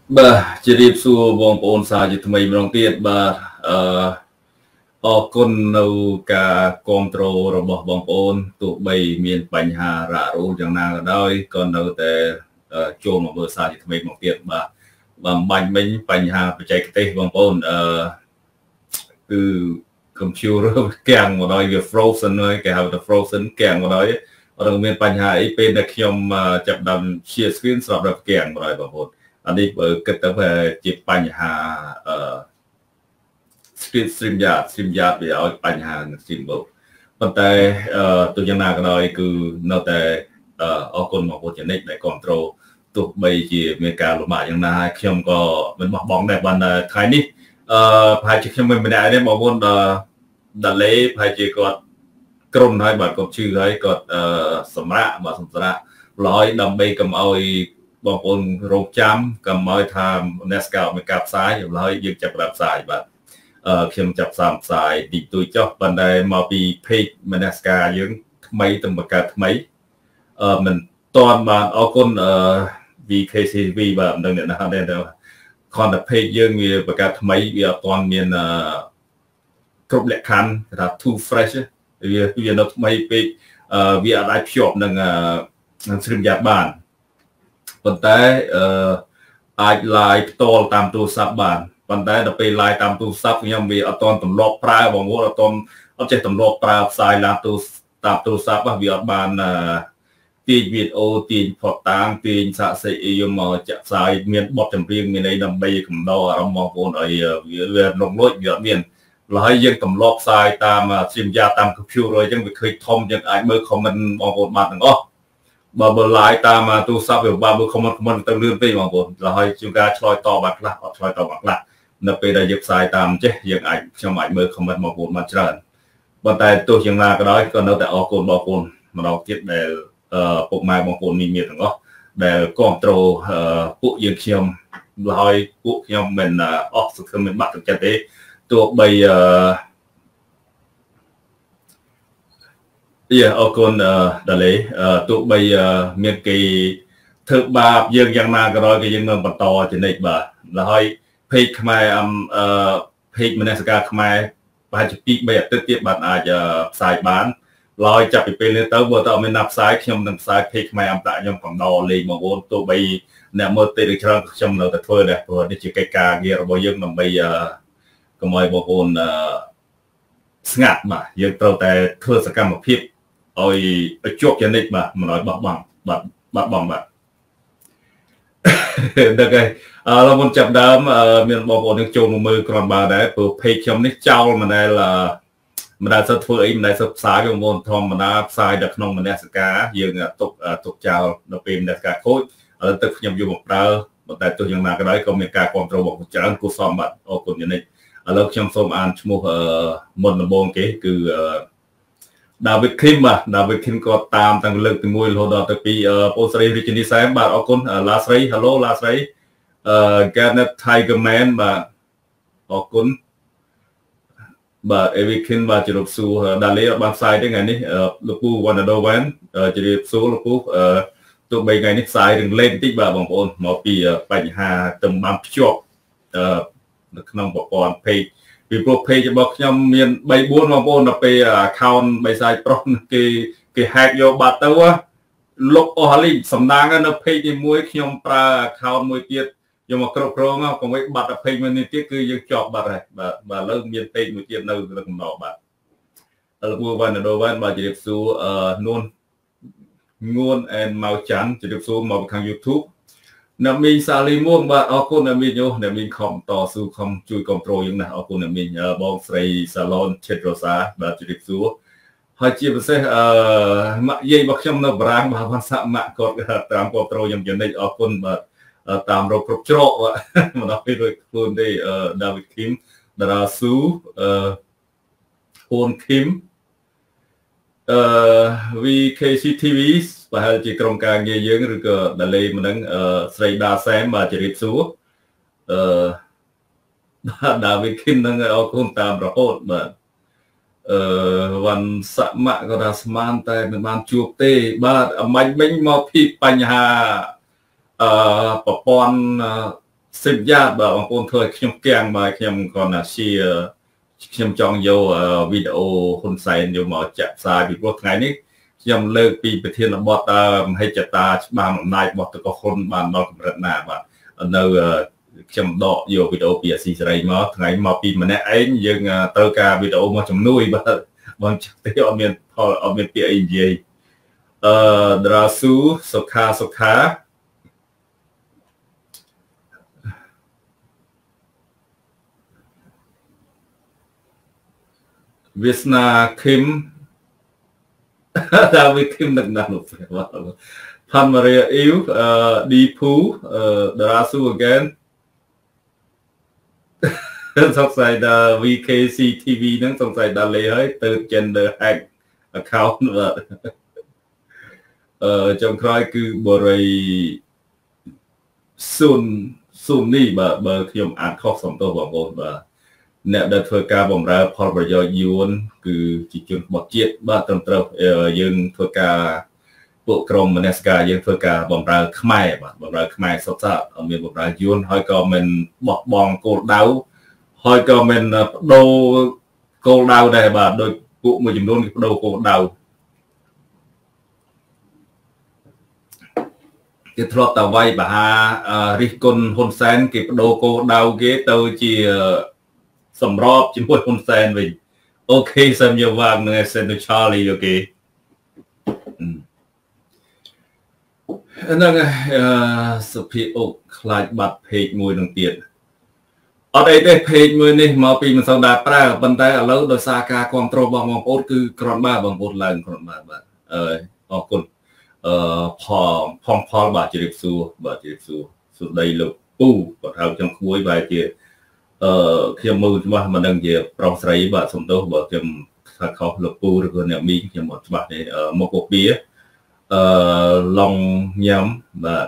Bah, jadi su bong pon sa je tmai mrong tietអរគុណនៅការគ្រប់គ្រងរបស់បងប្អូនទោះបីមានបញ្ហារ៉ាក់រ៉ូសយ៉ាងណាក៏ដោយក៏នៅតែចូលមកមើលសារជាថ្មីមកទៀតបាទបំបាញ់មិញបញ្ហាបច្ចេកទេសបងប្អូនគឺ computer កាំងមកដល់វា frozen ហើយគេហៅថា frozen កាំងមកដល់អត់មានបញ្ហាអីពេលដែលខ្ញុំចាប់ដើម share screen ស្រាប់តែកាំងមកដល់បងប្អូនអានេះបើគិតទៅជាបញ្ហាstream yard វាឲ្យបញ្ហានឹង stream បោកប៉ុន្តែទោះយ៉ាងណាក៏ដោយគឺនៅតែអរគុណមកពុទ្ធនិកដែលគ្រប់គ្រងទោះបីជាមានការលំបាកយ៉ាងណាហើយខ្ញុំក៏មិនបោះបង់ដែរបានថ្ងៃនេះប្រហែលជាខ្ញុំមិនម្នាក់ទេបងប្អូនដល់លេប្រហែលជាគាត់ក្រុមហើយបាទគាត់ជឿហើយគាត់សម្រាប់បាទសម្រាប់ឡយដើម្បីកុំឲ្យបងប្អូនរងចាំកុំឲ្យថា NASCAR មានការផ្សាយហើយយើងចាប់ផ្ដើមផ្សាយបាទខ្ញុំចាប់ផ្សាយទីទួយចុះប៉ុន្តែមកពី page NASCAR យើងថ្មីទៅបង្កើតថ្មីមិនតាន់បានអរគុណVKCV បាទមិនដឹងអ្នកណាដែរខនតែ page យើងវាបង្កើតថ្មីវាអត់ទាន់មានគ្រប់លក្ខខណ្ឌគេថា too fresh វានៅថ្មីពេកវាអាចភ្ជាប់នឹងស្រីមយ៉ាបានប៉ុន្តែអាច live ផ្ទាល់តាមទូរស័ព្ទបានប៉ុន្តែដល់ពេល live តាមទូរស័ព្ទខ្ញុំវាអត់ទាន់ទម្លាប់ប្រើបងប្អូនអត់ចេះទម្លាប់ប្រើផ្សាយតាមទូរស័ព្ទវាអត់បានទាញវីដេអូទាញផតតាងទាញសាកសីអីយកមកចាក់ផ្សាយមានបទចម្រៀងមានអីដើម្បីកំដរអារម្មណ៍បងប្អូនឲ្យវារំលួចវាអត់មានហើយយើងទម្លាប់ផ្សាយតាមស្រីមយ៉ាតាម computer អញ្ចឹងវាឃើញធំយើងអាចមើល comment បងប្អូនបានទាំងអស់បើ live តាមទូរស័ព្ទវាបើមើល comment ទៅលឿនពេកបងប្អូនហើយជួនកាលឆ្លើយតបបានខ្លះអត់ឆ្លើយតបបានខ្លះនៅពេលដែលយើងផ្សាយតាមចេះយើងខ្ញុំអាចមើល comment បងប្អូនបានច្រើនប៉ុន្តែទោះយ៉ាងណាក៏ដោយក៏នៅតែអរគុណបងប្អូនម្ដងទៀតដែលពុកម៉ែបងប្អូនមានទាំងអស់ដែលគ្រប់គ្រងពួកយើងខ្ញុំហើយពួកខ្ញុំមិនអស់សង្ឃឹមមិនបាក់ទឹកចិត្តទេទោះបីអរគុណដាលេទោះបីមានគេធ្វើបាបយើងយ៉ាងណាក៏ដោយក៏យើងនៅបន្តជានិច្ចបាទហើយ page ខ្មែរpage NASCAR ខ្មែរប្រហែលជា 2-3 អាទិត្យទៀតបានអាចផ្សាយបានឡើយចាប់ពីពេលនេះទៅបើតើអត់មានណាផ្សាយខ្ញុំនឹងផ្សាយ page ខ្មែរអំតាក់ខ្ញុំកំដរលេងបងប្អូនទោះបីអ្នកមើលទេច្រើនខ្ញុំនៅតែធ្វើដែរព្រោះនេះជាកិច្ចការងាររបស់យើងដើម្បីកុំឲ្យបងប្អូនស្ងាត់បាទយើងត្រូវតែធ្វើសកម្មភាពឲ្យជាប់ជានិច្ចបាទមិនឲ្យបោះបង់បាទបាត់បង់បាទដល់ហើយឡមុនចាប់ដើមមានបងប្អូននឹងចូលមកមើលគ្រាន់បើដែរព្រោះ page ខ្ញុំនេះចោលមិនដែលសិតធ្វើអីមិនដែលសិតផ្សាយបងប្អូនធម្មតាផ្សាយនៅក្នុងNASCARយើងទុកចោលនៅពេលNASCARខូចឥឡូវទឹកខ្ញុំយកមកប្រើប៉ុន្តែទោះយ៉ាងណាក៏ដោយក៏មានការគ្រប់គ្រងរបស់ច្រើនគួរសមបាទអរគុណយ៉ាងនេះឥឡូវខ្ញុំសូមអានឈ្មោះមុនដំបូងគេគឺDavid Kim បាទ David Kim ក៏តាមតាំងលើកទី1រហូតដល់ទៅ2បងស្រី Richie Sam បាទអរគុណឡាស្រី Hello ឡាស្រីGarnet Tiger Man បាទអរគុណបាទ David Kim បាទជម្រាបសួរដាលេបានផ្សាយទេថ្ងៃនេះលោកពូ Wanado Van ជម្រាបសួរលោកពូទោះបីថ្ងៃនេះផ្សាយរឿងលេងបន្តិចបាទបងប្អូនមកពីបញ្ហាទំបានភ្ជាប់នៅក្នុងប្រព័ន្ធ page ពីព្រោះ page របស់ខ្ញុំមាន 3-4 បងប្អូនដល់ពេល account បិសាយប្រុសគេ hack យកបាត់ទៅលុបអស់ហើយសំណាងនៅ page នេះមួយខ្ញុំប្រើ account មួយទៀតយកមកគ្រប់គ្រងកុំឲ្យបាត់ page មួយនេះទៀតគឺយើងជាប់បាត់ហើយបាទឥឡូវមាន page មួយទៀតនៅកំណត់បាទលោកពូវ៉ាន់ដូវ៉ាន់បាទជម្រាបសួរងួនអែនម៉ៅច័ន្ទជម្រាបសួរមកខាង YouTube អ្នកមីងសាលីមួងបាទអរគុណអ្នកមីងអ្នកមីងខំតស៊ូខំជួយគ្រប់គ្រងយើងណាស់អរគុណអ្នកមីងបងស្រីសាឡនឆេតរ៉ូសាបាទជម្រាបសួរហើយជាពិសេសម៉ាក់យាយរបស់ខ្ញុំនៅបារាំងបាទបានសាក់ម៉ាក់គាត់តាមគ្រប់គ្រងខ្ញុំយ៉ាងនេះអរគុណបាទតាមរកគ្រប់ច្រកមិនដល់ពេលដូចខ្លួនទេដាវីតឃីមតារាស៊ូហ៊ុនឃីមVKCTV ប្រហែលជាក្រុមការងារយើងឬក៏ដាលេមិនដឹងស្រីដាសែមបាទជម្រាបសួរដាវីតឃីមនឹងអរគុណតាមរហូតបាទវ៉ាន់សាក់ម៉ាក់ក៏ថាស្មានតែមិនបានជួបទេបាទអាម៉ាញ់មិញមកពីបញ្ហាប្រព័ន្ធសិបយ៉ាបាទបងប្អូនធ្វើឲ្យខ្ញុំគាំងបាទខ្ញុំគាត់ណា share ខ្ញុំចង់យកវីដេអូហ៊ុនសែនយកមកចាក់ផ្សាយពីព្រោះថ្ងៃនេះខ្ញុំលើកពីប្រធានបទមហិច្ឆតាច្បាមអំណាចរបស់តកហ៊ុនបានដល់កម្រិតណាបាទនៅខ្ញុំដកយកវីដេអូពីអាស៊ីសេរីមកថ្ងៃមកពីម្នាក់ឯងយើងត្រូវការវីដេអូមកជំនួយបាទបងចាក់ទេអត់មានផលអត់មានពាក្យអីនិយាយដរាស៊ូសុខាវាសនាឃឹមតាវាឃឹមនឹងណាស់នោះផាន់ម៉ារីអ៊ីវឌីភូដរាស៊ូ again សង្ស័យដល់ VKC TV ហ្នឹងសង្ស័យដល់លេហើយទៅ gender hack account បាទចុងក្រោយគឺបរិយស៊ុននេះបាទបើខ្ញុំអានខុសសំទោសបងប្អូនបាទអ្នកដែលធ្វើការបម្រើផលប្រយោជន៍យួនគឺជាជនបទជាតិបាទត្រឹមត្រូវយើងធ្វើការពួកក្រុមមនសិការយើងធ្វើការបម្រើខ្មែរបាទបម្រើខ្មែរសុទ្ធសាធអត់មានបម្រើយួនហើយក៏មិនបោះបង់គោលដៅហើយក៏មិនបដូរគោលដៅដែរបាទដោយពួកមួយចំនួនគេបដូរគោលដៅគេធ្លាប់តែវាយបហារិះគន់ហ៊ុនសែនគេបដូរគោលដៅគេទៅជាសម្របជាមួយហ៊ុនសែនវិញអូខេសាមយវាងនឹងសេនតូឆាលីអូខេហ្នឹងសុភីអុកខ្លាចបាត់ពេកមួយនឹងទៀតអត់អីទេពេកមួយនេះមកពីមិនសូវដែរប្រើប៉ុន្តែឥឡូវដោយសារការគ្រប់គ្រងរបស់បងប្អូនគឺក្រំបាទបងប្អូនឡើងក្រំបាទអរគុណផលបាទជម្រាបសួរបាទជម្រាបសួរសួស្ដីលោកពូគាត់ហៅខ្ញុំក្មួយបែរជាខ្ញុំមើលច្បាស់មិនដឹងជាប្រុសស្រីបាទសំទោសបើខ្ញុំថាខុសលោកពូឬក៏អ្នកមីងខ្ញុំអត់ច្បាស់ទេមកពពាឡុងញ៉ាំបាទ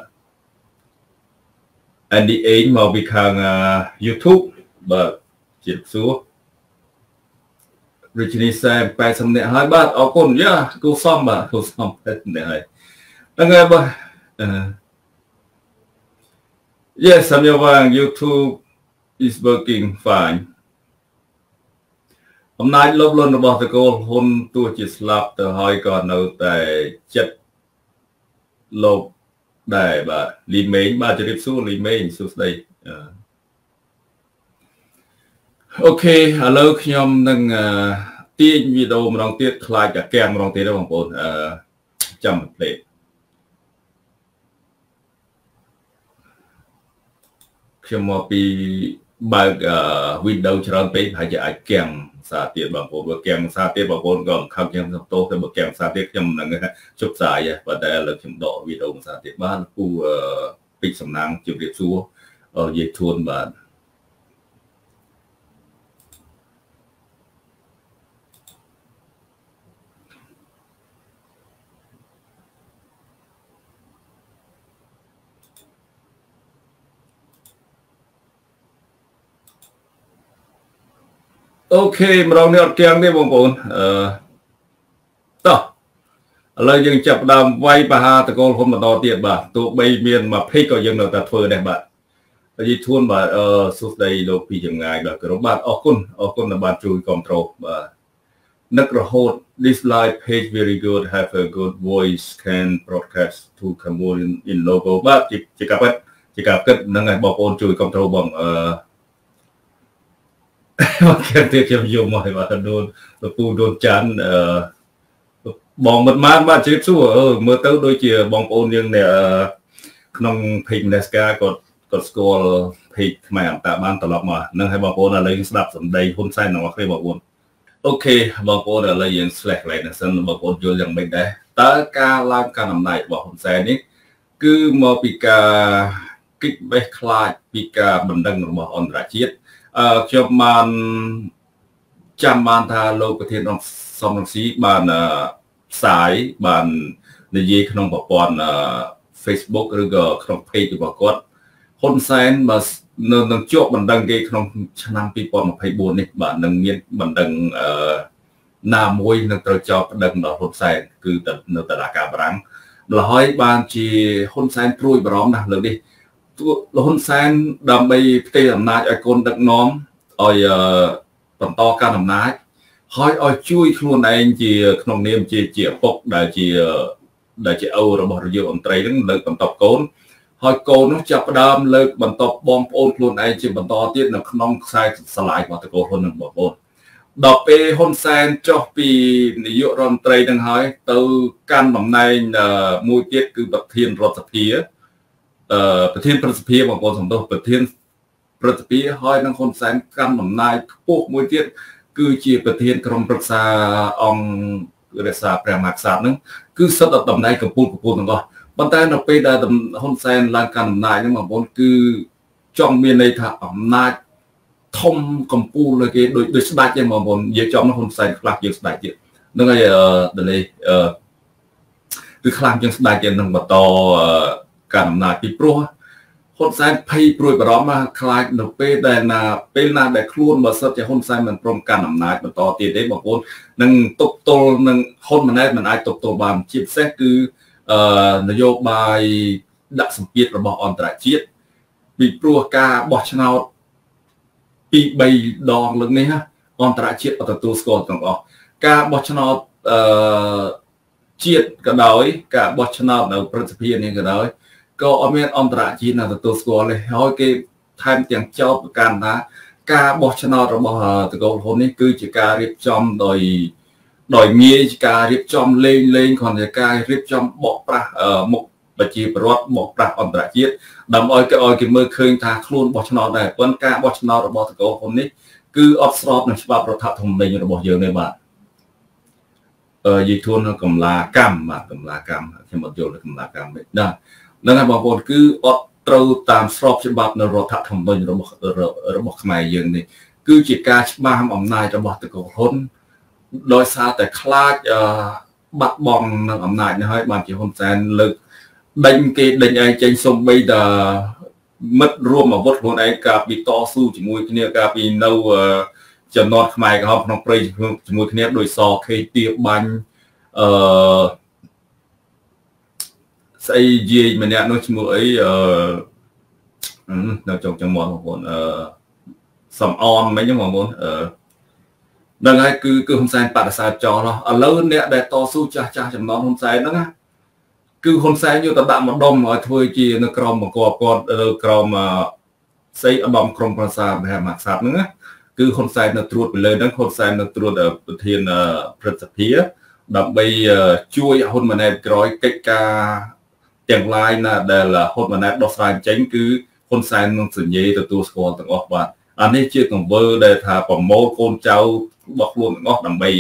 NDA មកពីខាង YouTube បាទជម្រាបសួររាជនី40នាក់ហើយបាទអរគុណយ៉ាគូសំបាទគូសំ80នាក់ហើយហ្នឹងហើយបាទYes សំយវាង YouTube is working fine អំណាចលោភលន់របស់តកូលហ៊ុនទោះជាស្លាប់ទៅហើយក៏នៅតែចិត្តលោភដែរបាទលីមេងបាទជម្រាបសួរលីមេងសួស្ដីអូខេឥឡូវខ្ញុំនឹងទាញវីដេអូម្ដងទៀតខ្លាចតែកាំងម្ដងទៀតបងប្អូនចាំភ្លេចខ្ញុំមកពីបើក Windows ច្រើនពេកហើយជាអាចកាំងសារទៀតបងប្អូនបើកាំងសារទៀតបងប្អូនក៏ខឹងខ្ញុំសំទោសតែបើកាំងសារទៀតខ្ញុំនឹងជប់ផ្សាយប៉ុន្តែឥឡូវខ្ញុំដកវីដេអូសារទៀតបានពូពេជ្រសំណាងជម្រាបសួរយាយធួនបាទអូខេម្ដងនេះអត់គាំងទេបងប្អូនតោះឥឡូវយើងចាប់ដើមវាយបហាតកូលហ៊ុនបន្តទៀតបាទទោះបីមាន20ក៏យើងនៅតែធ្វើដែរបាទយីធួនបាទសួស្ដីលោកពីចម្ងាយបាទក្រុមបាទអរគុណដែលបានជួយគ្រប់គ្រងបាទនឹករហូត this live page very good have a good voice can broadcast to Cambodian in logo បាទជាការពិតហ្នឹងហើយបងប្អូនជួយគ្រប់គ្រងបងគេទៀតខ្ញុំយកមកឲ្យបាទដូនលោកពូដូនច័ន្ទបងមិនបានបាទជម្រាបសួរមើលទៅដូចជាបងប្អូនយើងនេះក្នុង page Neska គាត់ស្គាល់ page ខ្មែរអន្តរបានត្រឡប់មកហ្នឹងហើយបងប្អូនឥឡូវយើងស្ដាប់សម្ដីហ៊ុនសែនរបស់គ្នាបងប្អូនអូខេបងប្អូនឥឡូវយើង slash កន្លែងនេះសិនបងប្អូនយល់យ៉ាងម៉េចដែរតើការឡើងកាន់អំណាចរបស់ហ៊ុនសែននេះគឺមកពីការគិតបេះខ្លាចពីការបណ្ដឹងរបស់អន្តរជាតិខ្ញុំបានចាំបានថាលោកប្រធានរដ្ឋសំរងស៊ីបានផ្សាយបាននិយាយក្នុងប្រព័ន្ធ Facebook ឬក៏ក្នុង page របស់គាត់ហ៊ុនសែនបើនឹងជាប់បណ្ដឹងគេក្នុងឆ្នាំ2024នេះបាទនឹងមានបណ្ដឹងណាមួយនឹងត្រូវចោទបណ្ដឹងដល់ហ៊ុនសែនគឺនៅតុលាការបារាំងម្ល៉េះហើយបានជាហ៊ុនសែនព្រួយបារម្ភណាស់លើនេះលហ៊ុនសែនដើម្បីផ្ទេរអំណាចឲ្យកូនដឹកនាំឲ្យបន្តការអំណាចហើយឲ្យជួយខ្លួនឯងជាក្នុងនាមជាឪពុកដែលជាឪរបស់រាជរដ្ឋមន្ត្រីហ្នឹងលើកបន្តកូនហើយកូននោះចាប់ផ្ដើមលើកបន្តបងប្អូនខ្លួនឯងជាបន្តទៀតនៅក្នុងខ្សែស្រឡាយរបស់តកូលហ៊ុននឹងបងប្អូនដល់ពេលហ៊ុនសែនចុះពីនាយករដ្ឋមន្ត្រីនឹងហើយទៅកាន់តំណែងមួយទៀតគឺប្រធានរដ្ឋសភាប្រធានព្រឹទ្ធសភាបងប្អូនសំទោសប្រធានព្រឹទ្ធសភាហើយនឹងហ៊ុនសែនកាន់តំណែងខ្ពស់មួយទៀតគឺជាប្រធានក្រុមប្រឹក្សាអង្គរក្សាព្រះមហាក្សត្រហ្នឹងគឺសិតតែតំណែងកម្ពុជាទាំងអស់ប៉ុន្តែនៅពេលដែលហ៊ុនសែនឡើងកាន់អំណាចហ្នឹងបងប្អូនគឺចង់មានន័យថាអំណាចធំកម្ពុជាលើគេដូចស្ដេចទេបងប្អូននិយាយចំហ៊ុនសែនខ្លាំងជាងស្ដេចទៀតហ្នឹងហើយដលេគឺខ្លាំងជាងស្ដេចទៀតនឹងបន្តកាន់អំណាចពីព្រោះហ៊ុនសែនភ័យព្រួយបារម្ភថាខ្លាចនៅពេលណាដែលខ្លួនបើសិនជាហ៊ុនសែនមិនព្រមកាន់អំណាចបន្តទៀតទេបងប្អូននឹងទប់ទល់នឹងហ៊ុនម៉ាណែតមិនអាចទប់ទល់បានជាពិសេសគឺនយោបាយដាក់សម្ពាធរបស់អន្តរជាតិពីព្រោះការបោះឆ្នោតពី3ដងលើកនេះអន្តរជាតិអត់ទទួលស្គាល់ទាំងអស់ការបោះឆ្នោតជាតិក៏ដោយការបោះឆ្នោតនៅព្រឹទ្ធសភានេះក៏ដោយក៏អត់មានអន្តរជាតិណាទទួលស្គាល់ទេហើយគេថែមទាំងចោទប្រកាន់ថាការបោះឆ្នោតរបស់តកូលហ៊ុននេះគឺជាការរៀបចំដោយងាយការរៀបចំលេងគ្រាន់តែការរៀបចំបកប្រាស់មុខប្រជាពលរដ្ឋបកប្រាស់អន្តរជាតិដើម្បីឲ្យគេមើលឃើញថាខ្លួនបោះឆ្នោតដែរប៉ុន្តែការបោះឆ្នោតរបស់តកូលហ៊ុននេះគឺអត់ស្របនឹងច្បាប់រដ្ឋធម្មនុញ្ញរបស់យើងទេបាទយីធួនកម្លាកម្មបាទកម្លាកម្មខ្ញុំអត់យល់កម្លាកម្មទេណាហ្នឹងហើយបងប្អូនគឺអត់ត្រូវតាមស្របច្បាប់នៅរដ្ឋធម្មនុញ្ញរបស់ខ្មែរយើងនេះគឺជាការច្បាមអំណាចរបស់តកូលហ៊ុនដោយសារតែខ្លាចបាត់បង់នឹងអំណាចនេះហើយបានជាហ៊ុនសែនលើកដេញឯងចេញសំបីតាមិត្តរួមអាវុធខ្លួនឯងការពីតស៊ូជាមួយគ្នាការពីនៅចំណត់ខ្មែរក្រហមក្នុងព្រៃជាមួយគ្នាដោយសខេទាបាញ់ស្អីយាយម្នាក់នោះឈ្មោះអីនៅចុងចាំមកបងប្អូនសំអនមិនហ្នឹងបងប្អូនហ្នឹងហើយគឺហ៊ុនសែនបដិសេធចោលឥឡូវអ្នកដែលតស៊ូចាស់ចំណងហ៊ុនសែនហ្នឹងណាគឺហ៊ុនសែនយកទៅដាក់ម្ដុំឲ្យធ្វើជានៅក្រមបង្គាប់គាត់នៅក្រមស្អីឧត្តមក្រុមប្រឹក្សាព្រះមហាក្សត្រហ្នឹងណាគឺហ៊ុនសែននៅត្រួតពីលើហ្នឹងហ៊ុនសែននៅត្រួតប្រធានព្រឹទ្ធសភាដើម្បីជួយហ៊ុនម៉ាណែតក្រោយកិច្ចការទាំងឡាយណាដែលហ៊ុនម៉ាណែតដោះស្រាយចេញគឺហ៊ុនសែននឹងសញ្ញេទទួលស្គាល់ទាំងអស់បាទអានេះជាកង្វើដែលថាប្រមូលកូនចៅរបស់ខ្លួនទាំងអស់ដើម្បី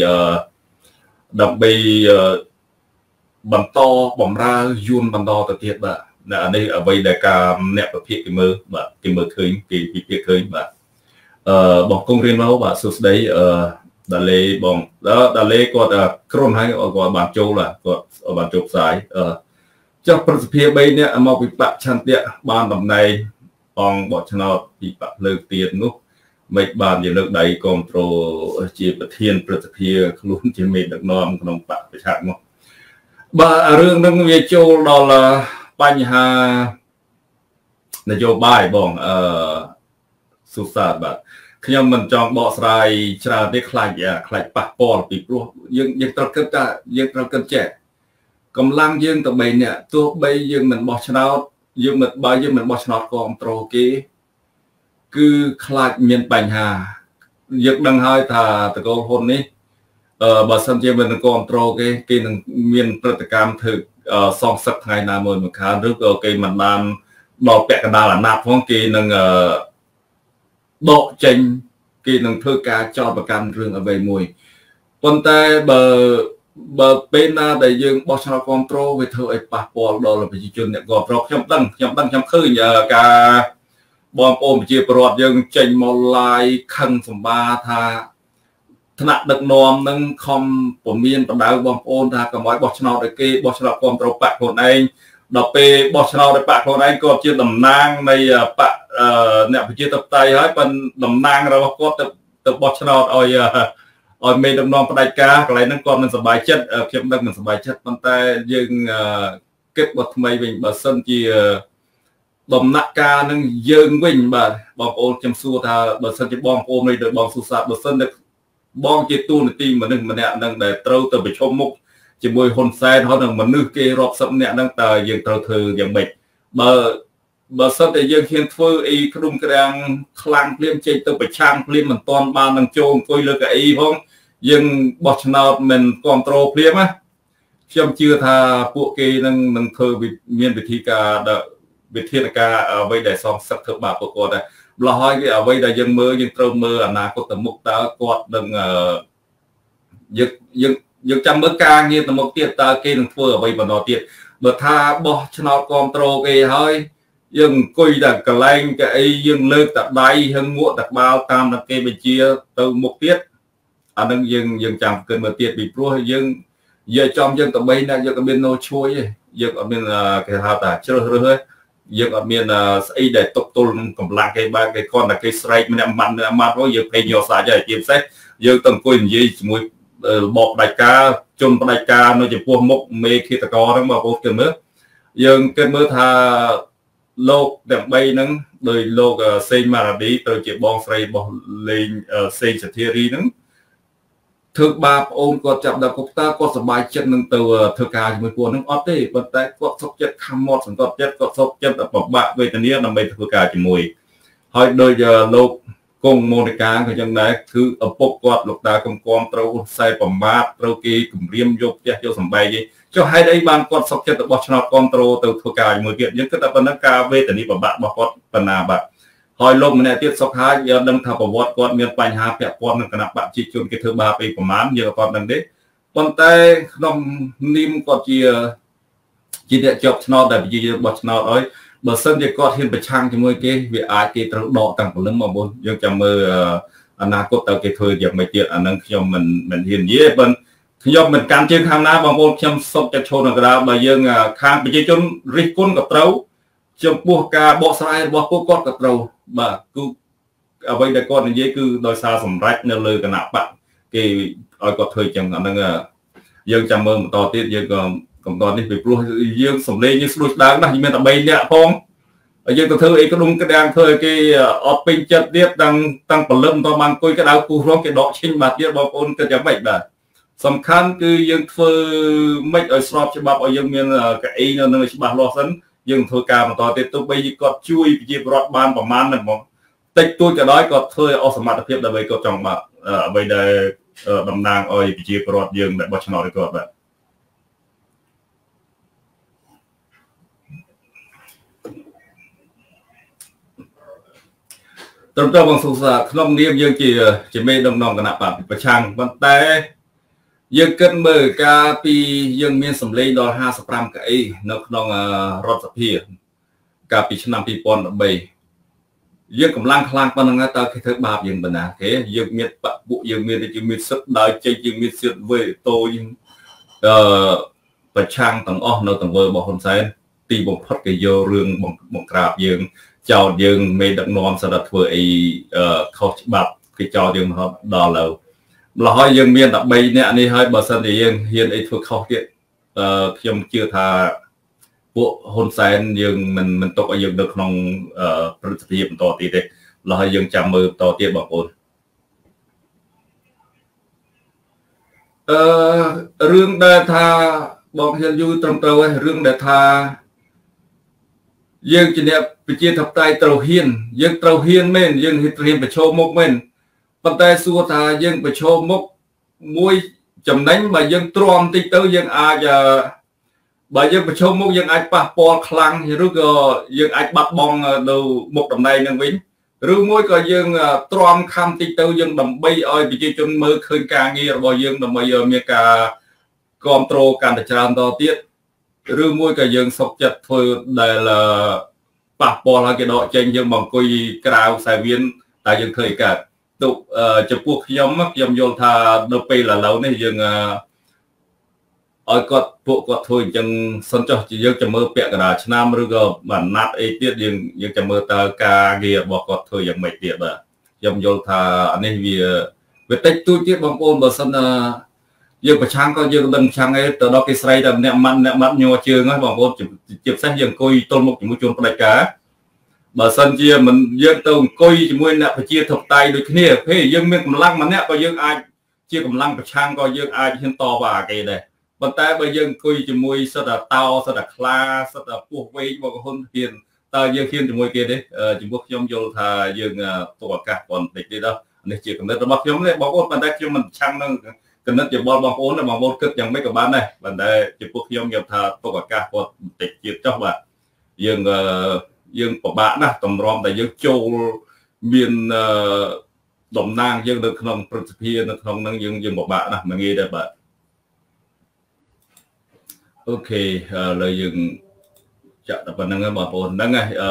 បន្តបំរើយួនបន្តទៅទៀតបាទអានេះអ្វីដែលការអ្នកប្រភេទគេមើលបាទគេមើលឃើញគេពិភាក្សាឃើញបាទបងគង់រៀនមកបាទសួស្ដីដាលេបងដាលេគាត់ក្រុនហើយគាត់បានចូលគាត់បានចូលផ្សាយចុះប្រសិទ្ធភាព3នាក់មកពីបកឆន្ទៈបានតំណែងអង្គបោះឆ្នោតពីបកលើកទៀតនោះមិនបានជាលើកដៃគ្រប់គ្រងជាប្រធានព្រឹទ្ធសភាខ្លួនជាមេដឹកនាំក្នុងបកប្រឆាំងមកបាទរឿងហ្នឹងវាចូលដល់បញ្ហានយោបាយបងសុសាទបាទខ្ញុំមិនចង់បកស្រាយច្រើនទេខ្លាចប៉ះពាល់ពីព្រោះយើងត្រូវគិតថាយើងត្រូវគិតចេះកម្លាំងយើងទៅ3នាក់ទោះបីយើងមិនបោះឆ្នោតយើងមិនបោះឆ្នោតគ្រប់គ្រងគេគឺខ្លាចមានបញ្ហាយើងដឹងហើយថាតកូលហ៊ុននេះបើសិនជាមិនគ្រប់គ្រងគេនឹងមានព្រឹត្តិកម្មធ្វើសងសឹកថ្ងៃណាមួយមកខានឬក៏គេមិនបានដល់ពាក់កណ្ដាលអាណត្តិផងគេនឹងដកចេញគេនឹងធ្វើការចោទប្រកាន់រឿងអ្វីមួយប៉ុន្តែបើពេលណាដែលយើងបោះឆ្នោតគ្រប់គ្រងវាធ្វើឲ្យប៉ះពាល់ដល់ប្រជាជនអ្នកគ្រប់គ្រងខ្ញុំដឹងខ្ញុំឃើញការបងប្អូនប្រជាពលរដ្ឋយើងចេញមកឡាយខឹងសម្បាថាថ្នាក់ដឹកនាំនឹងខំពមៀនបដៅបងប្អូនថាកុំឲ្យបោះឆ្នោតឲ្យគេបោះឆ្នោតគ្រប់គ្រងបកខ្លួនឯងដល់ពេលបោះឆ្នោតឲ្យបកខ្លួនឯងគាត់ជាតំណាងនៃបកអ្នកប្រជាធិបតេយ្យហើយប៉ុន្តែតំណាងរបស់គាត់ទៅបោះឆ្នោតឲ្យមេដឹកនាំផ្ដាច់ការកន្លែងហ្នឹងគាត់មិនសប្បាយចិត្តខ្ញុំដឹងមិនសប្បាយចិត្តប៉ុន្តែយើងគិតមកថ្មីវិញបើសិនជាដំណាក់កាលនឹងយើងវិញបាទបងប្អូនខ្ញុំសួរថាបើសិនជាបងប្អូននេះដោយបងសុសាបើសិនតែបងជាទូនាទីមនុស្សម្នាក់នឹងដែលត្រូវទៅប្រជុំមុខជាមួយហ៊ុនសែនហើយនឹងមនុស្សគេរាប់សិបនាក់ហ្នឹងតើយើងត្រូវធ្វើយ៉ាងម៉េចបើសិនតែយើងហ៊ានធ្វើអីក្ដុំក្រាំងខ្លាំងភ្លាមចេញទៅប្រឆាំងភ្លាមមិនទាន់បាននឹងចូលអង្គុយលើកៅអីផងយើងបោះឆ្នោតមិនគ្រប់គ្រងភ្លាមណាខ្ញុំជឿថាពួកគេនឹងធ្វើមានវិធីការវិធានការអ្វីដែលសងសឹកធ្វើបាបពួកគាត់ដែរម្ល៉េះហើយវាអ្វីដែលយើងត្រូវមើលអនាគតទៅមុខតើគាត់នឹងយើងចាំមើលការងារទៅមុខទៀតតើគេនឹងធ្វើអ្វីបន្តទៀតបើថាបោះឆ្នោតគ្រប់គ្រងគេហើយយើងអង្គុយតែកន្លែងកៅអីយើងលើកតែដៃហឹងងក់តែក្បាលតាមតែគេបញ្ជាទៅមុខទៀតអានឹងយើងចាំគិតមើលទៀតពីព្រោះយើងនិយាយចំយើងទៅ3នាក់យើងក៏មានណូជួយទេយើងអត់មានគេហៅថាជ្រើសរើសទេយើងអត់មានស្អីដែលຕົកទល់នឹងកម្លាំងគេបែបគេគ្រាន់តែគេស្រែកម្នាក់ម៉ាត់ហ្នឹងយើងពេញយកសាច់ហើយជាពិសេសយើងទៅអង្គុយនិយាយជាមួយរបបផ្ដាច់ការជនផ្ដាច់ការនៅចំពោះមុខមេឃាតករហ្នឹងបងប្អូនគិតមើលយើងគិតមើលថាលោកទាំង3ហ្នឹងដោយលោកសេងម៉ារ៉ាឌីទៅជាបងស្រីរបស់លេងសេងសធារីហ្នឹងធ្វើបាបអូនគាត់ចាប់ដល់គុកតើគាត់សប្បាយចិត្តនឹងទៅធ្វើការជាមួយពួកហ្នឹងអត់ទេប៉ុន្តែគាត់សុខចិត្តខំមាត់សង្កត់ចិត្តគាត់សុខចិត្តពិបាកវេទនាដើម្បីធ្វើការជាមួយហើយដោយលោកគង់មោនិកាក៏យ៉ាងដែរគឺឪពុកគាត់លោកតាកំគំត្រូវខ្សែប្រមាថត្រូវគេគម្រាមយកផ្ទះយកសម្បែងឯងចុះហេតុអីបានគាត់សុខចិត្តរបស់ឆ្នោតគ្រប់ត្រូលទៅធ្វើការជាមួយទៀតយើងគិតថាប៉ុណ្ណឹងការវេទនាពិបាករបស់គាត់ប៉ុណ្ណាបាទហើយលោកម្នាក់ទៀតសុខហើយយើងដឹងថាប្រវត្តិគាត់មានបញ្ហាពាក់ព័ន្ធនឹងគណៈបកប្រជាជនគេធ្វើបាបអីប្រមាណយើងក៏គាត់ដឹងទេប៉ុន្តែក្នុងនាមគាត់ជាអ្នកជាប់ឆ្នោតដែលប្រជាជនបោះឆ្នោតឲ្យបើសិនជាគាត់ហ៊ានប្រឆាំងជាមួយគេវាអាចគេត្រូវដកតាំងព្រលឹមបងប្អូនយើងចាំមើលអនាគតតើគេធ្វើយ៉ាងម៉េចទៀតអានឹងខ្ញុំមិនហ៊ាននិយាយប៉ុន្តែខ្ញុំមិនកាន់ជើងខាងណាបងប្អូនខ្ញុំសុខចិត្តឈរនៅកណ្ដាលបើយើងខាងប្រជាជនរិះគន់ក៏ត្រូវចំពោះការបកស្រាយរបស់ពួកគាត់ក៏ត្រូវបាទគឺអ្វីដែលគាត់និយាយគឺដោយសារសម្រេចនៅលើគណៈបកគេឲ្យគាត់ធ្វើចឹងអានឹងយើងចាំមើលបន្តទៀតយើងក៏កំដរនេះពីព្រោះយើងសំលេងយើងស្ដួយស្ដាងណាស់យើងមានតែ3នាក់ផងយើងទៅធ្វើអីក្ដុំក្ដាំងធ្វើឲ្យគេអត់ពេញចិត្តទៀតតាំងព្រលឹមតបានអង្គុយក្តៅគូរងគេដកឈិញបាទទៀតបងប្អូនគិតយ៉ាងម៉េចបាទសំខាន់គឺយើងធ្វើម៉េចឲ្យស្របច្បាប់ឲ្យយើងមានកៅអីនៅនឹងច្បាស់លាស់សិនយើងធ្វើការបន្តទៀតទោះបីគាត់ជួយប្រជាពលរដ្ឋបានប្រមាណហ្នឹងបងតិចតួចក៏ដោយគាត់ធ្វើឲ្យអស់សមត្ថភាពដើម្បីគាត់ចង់បាទអ្វីដែលតំណាងឲ្យប្រជាពលរដ្ឋយើងដែលបោះឆ្នោតឲ្យគាត់បាទត្រឹមត្រូវបងសុសាក្នុងនាមយើងជាមេដឹកនាំគណៈបកប្រឆាំងប៉ុន្តែយើងគិតមើលការពីយើងមានសម្លេងដល់55កៅអីនៅក្នុងរដ្ឋសភាកាលពីឆ្នាំ2013យើងកម្លាំងខ្លាំងប៉ុណ្ណឹងតើគេធ្វើបាបយើងបណ្ណាគេយើងមានបពួកយើងមានសិទ្ធិដើរចេញយើងមានសិទ្ធិវេតូយើងប្រឆាំងទាំងអស់នៅទង្វើរបស់ហ៊ុនសែនទីបំផុតគេយករឿងបង្ក្រាបយើងចោលយើងមេដឹកនាំស្រាប់ធ្វើអីខុសច្បាប់គេចោលយើងរហូតដល់ឥឡូវម្ល៉េះហើយយើងមានតែ3នាក់នេះហើយបើសិនជាយើងហ៊ានអីធ្វើខុសទៀតខ្ញុំជឿថាពួកហ៊ុនសែនយើងមិនទុកឲ្យយើងនៅក្នុងព្រឹត្តិភាពបន្តទៀតទេម្ល៉េះហើយយើងចាំមើលបន្តទៀតបងប្អូនរឿងដែលថាបងហ៊ានយូរត្រឹមត្រូវហើយរឿងដែលថាយើងជាអ្នកប្រជាធិបតេយ្យត្រូវហ៊ានយើងត្រូវហ៊ានមែនយើងហ៊ានប្រឈមមុខមែនប៉ុន្តែសួរថាយើងប្រឈមមុខមួយចំណេញបើយើងទ្រាំតិចទៅយើងអាចបើយើងប្រឈមមុខយើងអាចប៉ះពាល់ខ្លាំងឬក៏យើងអាចបាត់បង់នៅមុខតំណែងនឹងវិញឬមួយក៏យើងទ្រាំខំតិចទៅយើងដើម្បីឲ្យប្រជាជនមើលឃើញការងាររបស់យើងដើម្បីមានការគ្រប់គ្រងកាន់តែច្រើនតទៀតឬមួយក៏យើងសុខចិត្តធ្វើដែលប៉ះពាល់ឲ្យគេដកចេញយើងមកអង្គុយក្រៅខ្សែវៀនតែយើងឃើញកើតទុកចំពោះខ្ញុំយល់ថានៅពេលឥឡូវនេះយើងឲ្យពួកគាត់ធ្វើអញ្ចឹងសិនចុះយើងจะមើលពាក់កណ្ដាលឆ្នាំឬក៏បានណាត់អីទៀតយើងจะមើលតើការងាររបស់គាត់ធ្វើយ៉ាងម៉េចទៀតបាទខ្ញុំយល់ថាអានេះវាតិចតួចទៀតបងប្អូនបើសិនយើងប្រឆាំងក៏យើងដឹងប្រឆាំងឯងទៅដល់គេស្រីតែម្នាក់ម៉ាត់ញ័រជើងហ្នឹងបងប្អូនជាពិសេសយើងអង្គុយទល់មុខជាមួយជនផ្ដាច់ការ bà sân chia mình dương tàu coi chỉ muốn nè phải chia thập tay được kia thế dương miệng cầm lăng mà nè có dương ai chia cầm lăng phải trang coi dương ai hiện to và cái này bọn ta bây giờ coi chỉ muốn sao là tao sao là kla sao là buộc vây vào cái hôn hiền ta dương khiên chỉ muốn kia đấy chỉ buộc nhóm vô thà dương tổ cả còn địch đi đâu này chỉ cần đất bọc nhóm này bọc ôn bàn tay cho mình trang năng cần đất chỉ bọc bọc ôn là bọc ôn cực chẳng mấy các bạn này bàn tay chỉ buộc nhóm nhập thà tổ cả còn địch chỉ cho bạn dương dương của bạn nè tầm rom tại dương châu miền đồng nang dương được không principia được không năng dương một bạn nè mà nghe đây bạn ok lời dương chợ tập năng cái bảo ôn năng này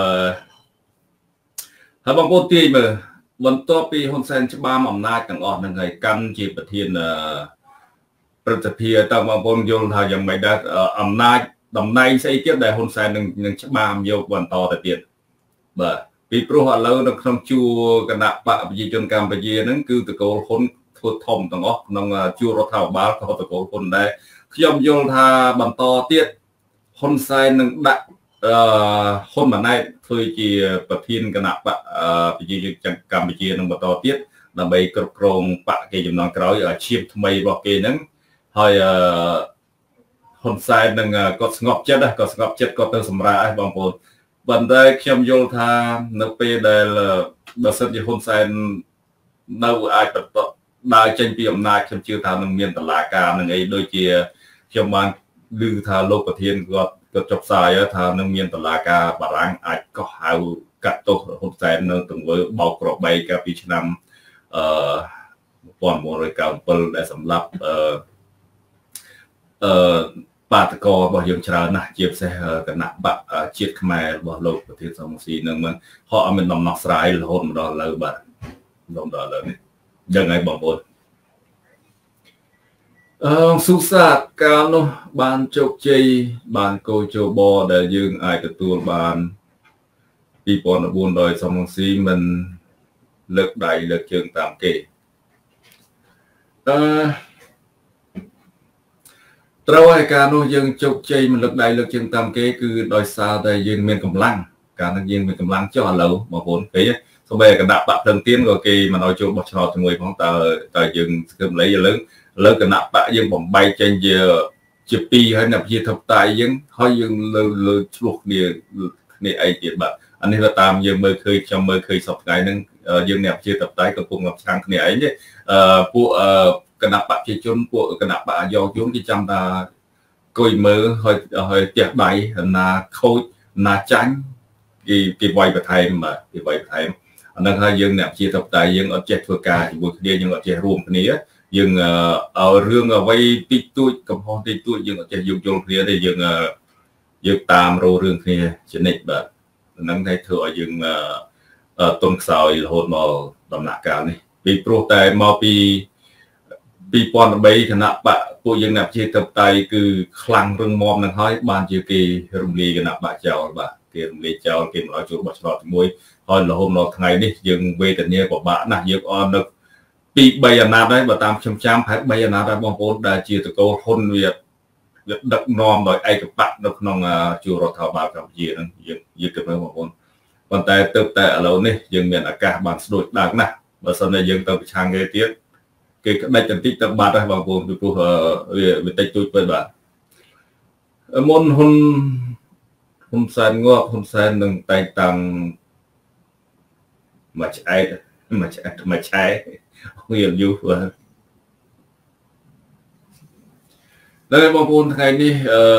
hả bằng cô tiên màวันต่อปีฮอนเซนจะบ้าอำนาจต่างอ่อนยังไงกันจีประเทศประเทศต่างบางคนโยนทายังไม่ได้อำนาจดำในใช้เกี่ยวกับฮอนเซนยังจะบ้าโยกวันต่อแต่เดียดบ่ปีปรุหัวเราต้องคำจูกระปะปฏิจจการปฏินั่นคือตะโกนคนทั่วทมต่างอ่อนน้องจูรถเท้าบ้าเขาตะโกนคนได้ขยมโยนทาบันต่อเดียดฮอนเซนนั่งดักคนมาในเคยจีประเทศกันนะปะไปจีจังกัมพูชีนั่งมาต่อเตี้ยนำไปกระโปรงปะเกยจำนวนกระไรเชียบทำไมบอกเกยนั้นให้คนใส่นั่งก็สงบเจ็ดก็สงบเจ็ดก็เติมสำราญบางคนบันไดเขียมโยธานับไปได้บัสจีคนใส่นับไอ้ปัตตาได้เจนปีอำนาจเขียมชื่อทางนั่งเมียนตลาดการนั่งไอ้โดยเจียเขียมมันลือทาโลกประเทศก็จบสายทางนักเรียนตลาดกาบารังอาจก็หากัดตัวหุ่นแสนนึงvớiเบากรอบใบกับพิชนำปอนมวยเก่าเปิลได้สำหรับปาตกอบอยงชรานะเจ็บเสียกันหนักบะเชียดขมายบอโลกประเทศสองสีนึงมันเพราะมันนำนักสายหดดอลเลยบัดลงดอลเลยยังไงบอกบนสุสานการโนบานโจกใจบานโกโจบอได้ยืงไอกระตัวบานปีปอนบุญโดยสมองซีมันเลิกใดเลิกเชิงตามเกตราไอการโนยืงโจกใจมันเลิกใดเลิกเชิงตามเกคือโดยซาได้ยืงเมียนกำลังการยืงเมียนกำลังเจ้าเหล่าบางคนเฮ้ยสมัยกระดับปะเพิ่งเตี้ยนก็เกมันเอาโจบชอจมวยของตายืงเกิดเลยเลิกเลิกกันนับปะยังผมใบเจนเยอะจะปีให้นับยีทับตายยังเขายังเลยชุกเนี่ยไอเดียแบบอันนี้เราตามยังเมื่อเคยจำเมื่อเคยสอบไงนั่งยังเนี่ยยีทับตายกับพวกงับช่างเนี่ยไอ้เนี่ยพวกกันนับปะเจนพวกกันนับปะยอจุ้งที่จำตากุยมือหอยเจ็บใบนาเขานาจังกี่ใบประไทยมากี่ใบประไทยอันนั้นเขายังเนี่ยยีทับตายยังเอาเจ็ดทัวกาอยู่บนเดียยังเอาเจ็ดรวมคนนี้ยังเอาเรื่องเอาไว้ติดตุ้ยกับห้องติดตุ้ยยังจะยุบยงเรียได้ยังตามรู้เรื่องนี้ชนิดแบบนั้นให้เธอยังต้นสาวอีโหดมาดำหนักการนี่ปีโปรแต่มาปีปอนใบขณะปะพวกยังนับเชื่อตับไตคือคลังเรื่องมอมนั่งห้อยบานเจกีรุ่งลีขณะปะเจ้าบะเกมลีเจ้าเกมเราจูบบัชรอดมวยห้อยเราโฮมเราไงนี่ยังเวทเนี่ยกว่าบะนะยังอ่อนนึกปีใบอนาได้มาตามช้ำๆให้ใบอนาได้บางคนได้เชียร์ตะโกนคนเวียดดักนอมโดยไอ้กับปะดักนองจูรถาวบากับเยียนั่นยังกับเรื่องบางคนวันแต่เติบแต่เราเนี่ยยังมีอากาศบางสะดุดดังนะบางส่วนเนี่ยยังต้องไปช่างเกลียดเกลียดได้จันทิตบาดได้บางคนดูผู้วิจัยจุดเป็นแบบมนหุ่นแสนงอกหุ่นแสนหนึ่งแต่ต่างมาใช้เรียนอยู่แล้วบางคนไงนี่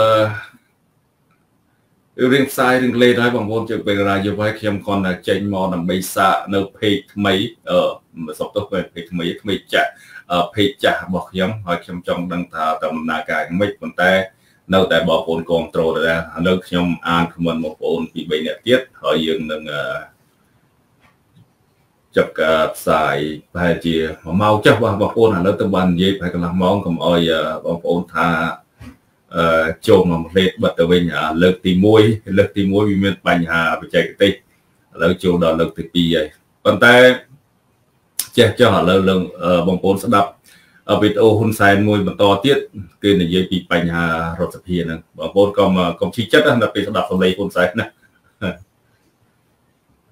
เรื่องทรายเรื่องเล่ได้บางคนจะเป็นอะไรอยู่ไว้เข้มข้นใจมอนำใบสะเนื้อเพกไม่สอบตัวเพกไม่จะเพกจะบอกย้ำหอยเข้มจงดังท่าตำนาการไม่เหมือนแต่เนื้อแต่บอกคนกองโตเลยนะเนื้อเข้มอ่านขมันบอกคนปีใบเนี่ยเทียบหอยยังหนึ่งจับกับสายไปเจียเมาจับว่าบางคนแล้วตะวันเย็บไปกำลังมองกับอ้อยบางคนท่าโจมมาเล็ดบัตรเวงเลิกตีมวยวิเมตปัญหาไปใจกันตีแล้วโจดอเลิกตีปีใหญ่ปัจจัยเจ้าเจ้าเลิกบางคนสดับวิดโอหุ่นใส่มวยบรรทอเตี้ยคือในเย็บปีปัญหารถสะเพียนบางคนก็มาชี้จัดนะเป็นสดับสมัยหุ่นใส่นะ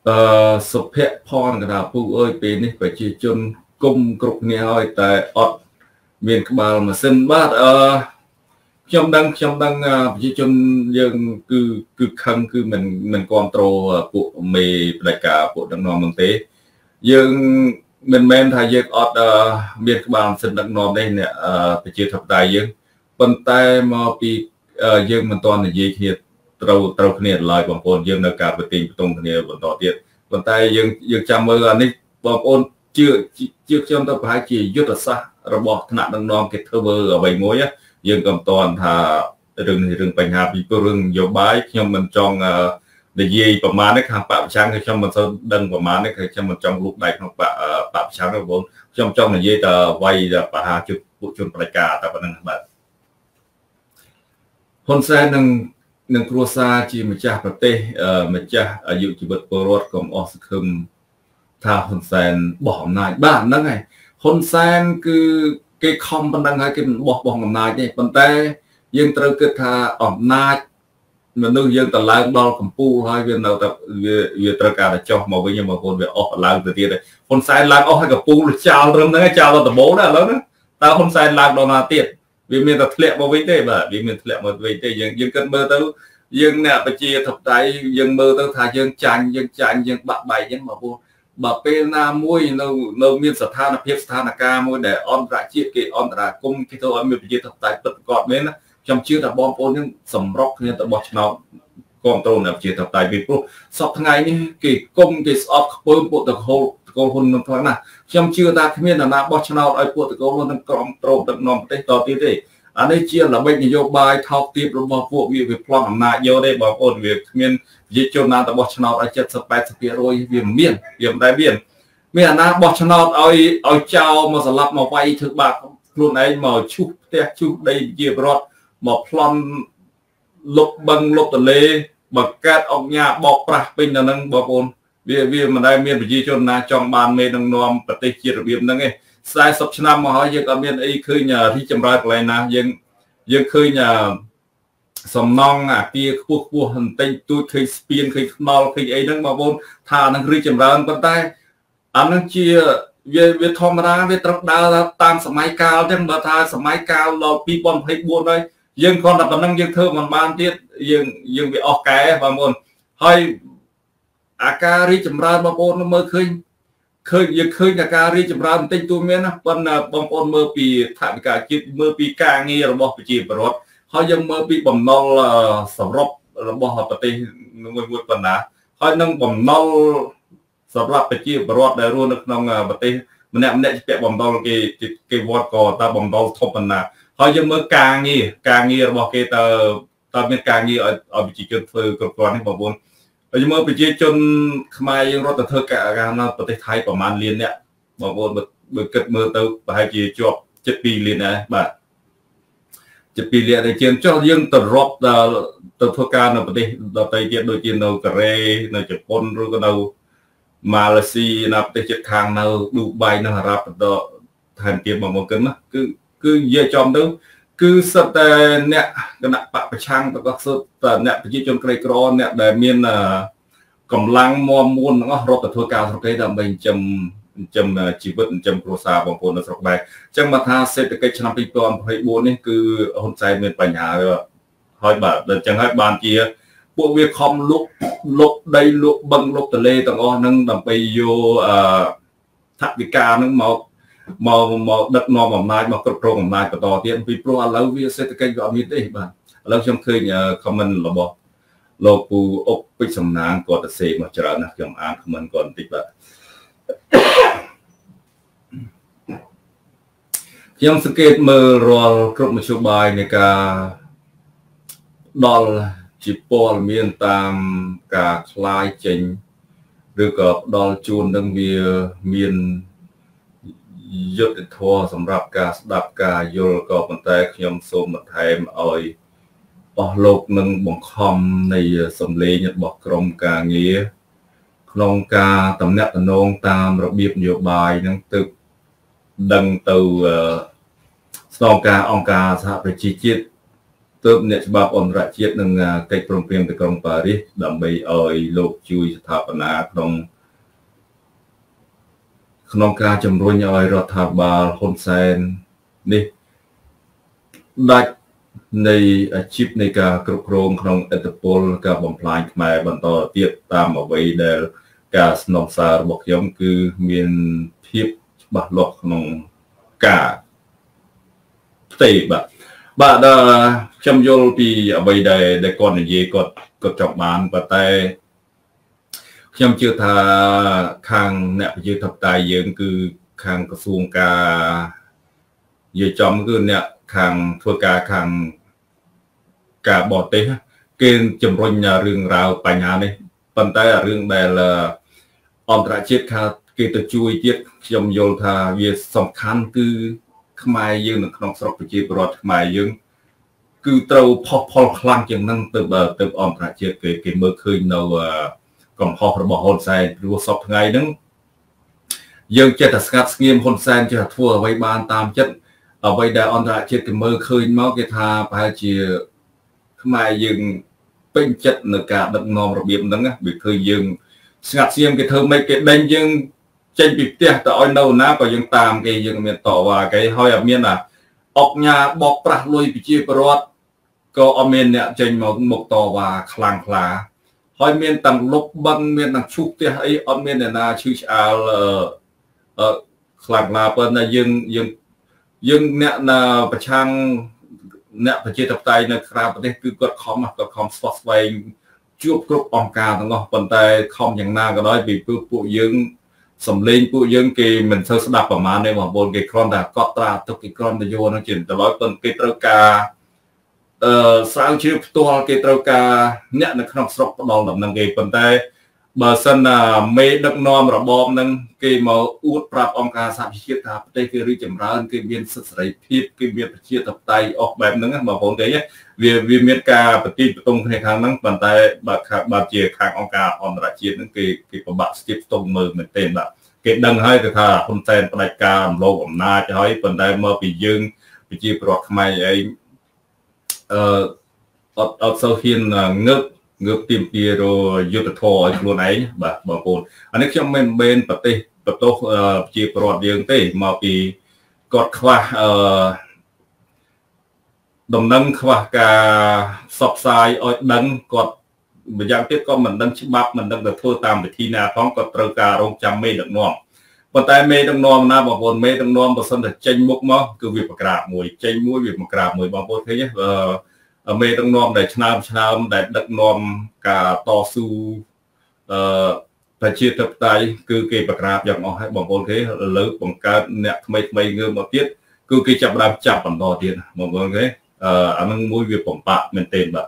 សុភ័ក្រផនកណ្ដាលពូអើយពេលនេះប្រជាជនគុំគ្រប់គ្នាហើយតែអត់មានក្បាលម៉ាស៊ីនបាទខ្ញុំដឹងប្រជាជនយើងគឺខឹងគឺមិនគ្រប់គ្រងពួកមេផ្ដាច់ការពួកដឹកនាំនោះទេយើងមិនមែនថាយើងអត់មានក្បាលម៉ាស៊ីនដឹកនាំនេះអ្នកប្រជាធិបតេយ្យយើងប៉ុន្តែមកពីយើងមិនទាន់និយាយគ្នាត្រូវគ្នាឡើយបងប្អូនយើងនៅការប្រតិបត្តិគ្នាបន្តទៀតប៉ុន្តែយើងចាំមើលអានេះបងប្អូនជឿខ្ញុំទៅប្រហែលជាយុទ្ធសាស្ត្ររបស់ថ្នាក់ដឹកនាំគេធ្វើអ្វីមួយយើងក៏មិនទាន់ថារឿងបញ្ហាពីរឿងនយោបាយខ្ញុំមិនចង់និយាយប្រមាណនេះខាងបពប្រឆាំងគឺខ្ញុំមិនសូវដឹងប្រមាណនេះគឺខ្ញុំមិនចង់លូកដៃក្នុងបពប្រឆាំងទេបងខ្ញុំចង់និយាយតែអ្វីដែលបហាពួកជនបដិការតែប៉ុណ្្នឹងបាទហ៊ុនសែននឹងគ្រួសារជាម្ចាស់ប្រទេសម្ចាស់អាយុជីវិតពលរដ្ឋកុំអស់សង្ឃឹមថាហ៊ុនសែនបោះអំណាចបាទហ្នឹងហើយហ៊ុនសែនគឺគេខំប៉ុណ្ណឹងហើយគេមិនបោះអំណាចទេប៉ុន្តែយើងត្រូវគិតថាអំណាចមនុស្សយើងទៅឡើងដល់កម្ពូលហើយវានៅតែវាត្រូវការតែចុះមកវិញមកខ្លួនវាអស់ឡើងទៅទៀតហ៊ុនសែនឡើងអស់ហើយកម្ពូលចោលរឹមហ្នឹងចោលដល់ដំបូងណាឥឡូវហ្នឹងតើហ៊ុនសែនឡើងដល់ណាទៀតវាមានតែធ្លាក់មកវិញទេបាទវាមានធ្លាក់មកវិញទេយើងគិតមើលទៅយើងអ្នកប្រជាធិបតេយ្យយើងមើលទៅថាយើងចាញ់យើងបាក់បែកអញ្ចឹងមកពោះបើពេលណាមួយនៅមានស្ថានភាពស្ថានភាពមួយដែលអន្តរជាតិគេអន្តរាគមគេធ្វើឲ្យមានប្រជាធិបតេយ្យពិតប្រាកដមែនណាខ្ញុំជឿថាបងប្អូនយើងសម្រុកគ្នាទៅបោះឆ្នោតគ្រប់គ្រងនៅប្រជាធិបតេយ្យពីព្រោះសពថ្ងៃនេះគេគុំគេស្អប់ខ្ពើមពួកតកូលហ៊ុននឹងផងណាខ្ញុំជឿថាគ្មានអ្នកណាបោះឆ្នោតឲ្យពួកតកូលហ៊ុននឹងគ្រប់គ្រងដឹកនាំប្រទេសតទៀតទេអានេះជាល្បិចនយោបាយថោកទាបរបស់ពួកវាប្លន់អំណាចយកទេបងប្អូនវាគ្មានប្រជាជនណាទៅបោះឆ្នោតឲ្យ 70-80% វាមិនមានវាមិនដែលមានអាណាបោះឆ្នោតឲ្យចោលមកស្លាប់មកវាយធ្វើបាបខ្លួនឯងមកឈូសផ្ទះឈូសដីជាប្រវត្តិមកប្លន់លុបបឹងលុបទលេបង្កើតអង្គញាបោកប្រាស់ពេញនៅនឹងបងប្អូនវាមិនដែលមានប្រជាជនណាចង់បានមេដឹកនាំប្រទេសជារបៀបហ្នឹងទេ40ឆ្នាំមកហើយយើងអត់មានអីឃើញរីកចម្រើនកន្លែងណាយើងឃើញសំណង់អាគារខ្ពស់បន្តិចទូចឃើញស្ពានឃើញខ្នល់ឃើញអីហ្នឹងបងប្អូនថាអានឹងរីកចម្រើនប៉ុន្តែអានឹងជាវាធម្មតាវាត្រូវដើរតាមសម័យកាលចឹងបើថាសម័យកាលដល់2024ហើយយើងគ្រាន់តែប៉ុណ្្នឹងយើងធ្វើមិនបានទៀតយើងវាអស់កែបងប្អូនហើយអាការរីកចម្រើនបងប្អូនមើលឃើញយើងឃើញអាការរីកចម្រើនបន្តិចទូមានណាប៉ុន្តែបងប្អូនមើលពីថវិកាជាតិមើលពីការងាររបស់ប្រជាពលរដ្ឋហើយយើងមើលពីបំណុលសរុបរបស់ប្រទេសមួយប៉ុណ្ណាហើយនឹងបំណុលសម្រាប់ប្រជាពលរដ្ឋដែលរស់នៅក្នុងប្រទេសម្នាក់ជាពាក់បំណុលគេវត្តក៏តើបំណុលធំប៉ុណ្ណាហើយយើងមើលការងាររបស់គេតើមានការងារឲ្យប្រជាជនធ្វើគ្រប់គ្រាន់នេះបងប្អូនហើយមើលប្រជាជនខ្មែរយើងរត់ទៅធ្វើការនៅប្រទេសថៃប្រហែលលានអ្នកបងប្អូនបើគិតមើលទៅប្រហែលជាជាប់7-2លានដែរបាទ7-2លានដែលជាងចុះយើងទៅរត់ទៅធ្វើការនៅប្រទេសដទៃទៀតដូចជានៅកូរ៉េនៅជប៉ុនឬក៏នៅម៉ាឡេស៊ីនៅប្រទេសជិតខាងនៅឌូបៃនៅអារ៉ាប់ថែមទៀតបងប្អូនគិតណាគឺនិយាយចំទៅគឺសិតតែអ្នកគណៈបពប្រឆាំងទៅក៏សិតតែអ្នកប្រជាជនក្រីក្រអ្នកដែលមានកម្លាំងមាំមួនទាំងអស់រត់ទៅធ្វើការស្រុកគេដើម្បីចិញ្ចឹមជីវិតចិញ្ចឹមគ្រួសារបងប្អូននៅស្រុកដែរអញ្ចឹងមកថាសេដ្ឋកិច្ចឆ្នាំ2024នេះគឺហ៊ុនសែនមានបញ្ហាហើយបាទដល់អញ្ចឹងហើយបានជាពួកវាខំលុបដីលុបបឹងលុបទលេទាំងអស់ហ្នឹងដើម្បីយកថវិកាហ្នឹងមកដឹកនាំអំណាចមកគ្រប់គ្រងអំណាចបន្តទៀតពីព្រោះឥឡូវវាសេដ្ឋកិច្ចវាអត់មានទេបាទឥឡូវខ្ញុំឃើញ comment របស់លោកពូអុកពេជ្រសំណាងគាត់ទៅសេមកច្រើនណាស់ខ្ញុំអាន comment គាត់បន្តិចបាទខ្ញុំសង្កេតមើលរាល់គ្រប់មធ្យោបាយនៃការដល់ជាព័ត៌មានតាមការคลายចេញឬក៏ផ្ដល់ជូននឹងវាមានយុទ្ធធម៌សម្រាប់ការស្ដាប់ការយល់ក៏ប៉ុន្តែខ្ញុំសូមបន្ថែមឲ្យអស់លោកនឹងបង្ខំនៃសម្លេងរបស់ក្រមការងារក្នុងការតំណាក់តំណងតាមរបៀបនយោបាយនឹងទើបដឹងទៅស្នងការអង្គការសហប្រជាជាតិទើបអ្នកច្បាប់អន្តរជាតិនឹងកិច្ចព្រមព្រៀងទីក្រុងប៉ារីសដើម្បីឲ្យលោកជួយស្ថាបនាក្នុងការជំរុញឲ្យរដ្ឋាភិបាលហ៊ុនសែននេះដាច់នៃអាជីពនៃការគ្រប់គ្រងក្នុងឥទ្ធិពលការបំផ្លាញខ្មែរបន្តទៀតតាមអ្វីដែលការស្នើសាររបស់ខ្ញុំគឺមានភាពច្បាស់លាស់ក្នុងការផ្ទេរបាទខ្ញុំយល់ពីអ្វីដែលគាត់និយាយគាត់ចង់បានប៉ុន្តែខ្ញុំជឿថាខាងអ្នកប្រជាធិបតេយ្យយើងគឺខាងក្រសួងការនិយាយចំគឺអ្នកខាងធ្វើការខាងការបរទេសគេជំរុញរឿងរ៉ាវបញ្ហានេះប៉ុន្តែរឿងដែលអន្តរជាតិគេទៅជួយទៀតខ្ញុំយល់ថាវាសំខាន់គឺខ្មែរយើងនៅក្នុងស្រុកប្រជាពលរដ្ឋខ្មែរយើងគឺត្រូវផុសផុលខ្លាំងជាងហ្នឹងទៅអន្តរជាតិគេមើលឃើញនៅកំហុសរបស់ហ៊ុនសែនព្រោះសពថ្ងៃហ្នឹងយើងចេះតែស្ងាត់ស្ងៀមហ៊ុនសែនចេះតែធ្វើអ្វីបានតាមចិត្តអ្វីដែលអន្តរជាតិគេមើលឃើញមកគេថាប្រហែលជាខ្មែរយើងពេញចិត្តនៅការដឹកនាំរបៀបហ្នឹងវាឃើញយើងស្ងាត់ស្ងៀមគេធ្វើម៉េចគេដេញយើងចេញពីផ្ទះទៅឲ្យនៅណាក៏យើងតាមគេយើងមានតវ៉ាគេហើយអត់មានអុកញ៉ាបោកប្រាស់លុយប្រជាពលរដ្ឋក៏អត់មានអ្នកចេញមកតវ៉ាខ្លាំងខ្លាហើយមានទាំងលុបបឹងមានទាំងឈូសផ្ទះអីអត់មានអ្នកណាឈឺឆ្អាលខ្លាំងណាស់ប៉ុន្តែយើងអ្នកណាប្រឆាំងអ្នកប្រជាធិបតេយ្យនៅក្រៅប្រទេសគឺគាត់ខំស្វះស្វែងជួបគ្រប់អង្គការទាំងអស់ប៉ុន្តែខំយ៉ាងណាក៏ដោយពីពួកយើងសំលេងពួកយើងគេមិនសូវស្ដាប់ប្រមាណទេបងប្អូនគេគ្រាន់តែកត់ត្រាទុកគេគ្រាន់តែយកនឹងជាទៅដល់ប៉ុន្តែគេត្រូវការស្រាវជ្រាវផ្ទាល់គេត្រូវការអ្នកនៅក្នុងស្រុកផ្ដល់ដំណឹងគេប៉ុន្តែបើសិនមេដឹកនាំរបបហ្នឹងគេមកអួតប្រាប់អង្គការសហជីវជាតិថាប្រទេសគេរីកចម្រើនគេមានសិទ្ធិសេរីភាពគេមានប្រជាធិបតេយ្យអស់បែបហ្នឹងបងប្អូនគេវាមានការប្រតិបត្តិគ្នាខាងហ្នឹងប៉ុន្តែបើជាខាងអង្គការអន្តរជាតិហ្នឹងគេពិបាកស្ទាបស្ទង់មើលមែនទេបាទគេដឹងហើយគេថាហ៊ុនសែនផ្ដាច់ការរំលោភអំណាចហើយប៉ុន្តែមកពីយើងប្រជាពលរដ្ឋខ្មែរឯងអត់សូវហ៊ានងើបទីមទារយុទ្ធធរឲ្យខ្លួនឯងបាទបងប្អូនអានេះខ្ញុំមិនមែនប្រទេសបន្ទោសប្រជាពលរដ្ឋយើងទេមកពីគាត់ខ្វះដំណឹងខ្វះការផ្សព្វផ្សាយឲ្យដឹងគាត់ម្យ៉ាងទៀតក៏មិនដឹងច្បាប់មិនដឹងទៅធ្វើតាមវិធីណាផងក៏ត្រូវការរងចាំមេដឹកនាំប៉ុន្តែមេដឹកនាំណាបងប្អូនមេដឹកនាំបើសិនតែចេញមុខមកគឺវាប្រក្រាបមួយចេញមួយវាប្រក្រាបមួយបងប្អូនឃើញទេមេដឹកនាំដែលឆ្នើមដែលដឹកនាំការតស៊ូប្រជាធិបតេយ្យគឺគេប្រក្រាបយ៉ាងអស់ហើយបងប្អូនគេឥឡូវបង្កើតអ្នកថ្មីងើបមកទៀតគឺគេចាប់ដើមចាប់បន្តទៀតបងប្អូនគេអានឹងមួយវាបំបាក់មែនទេបាទ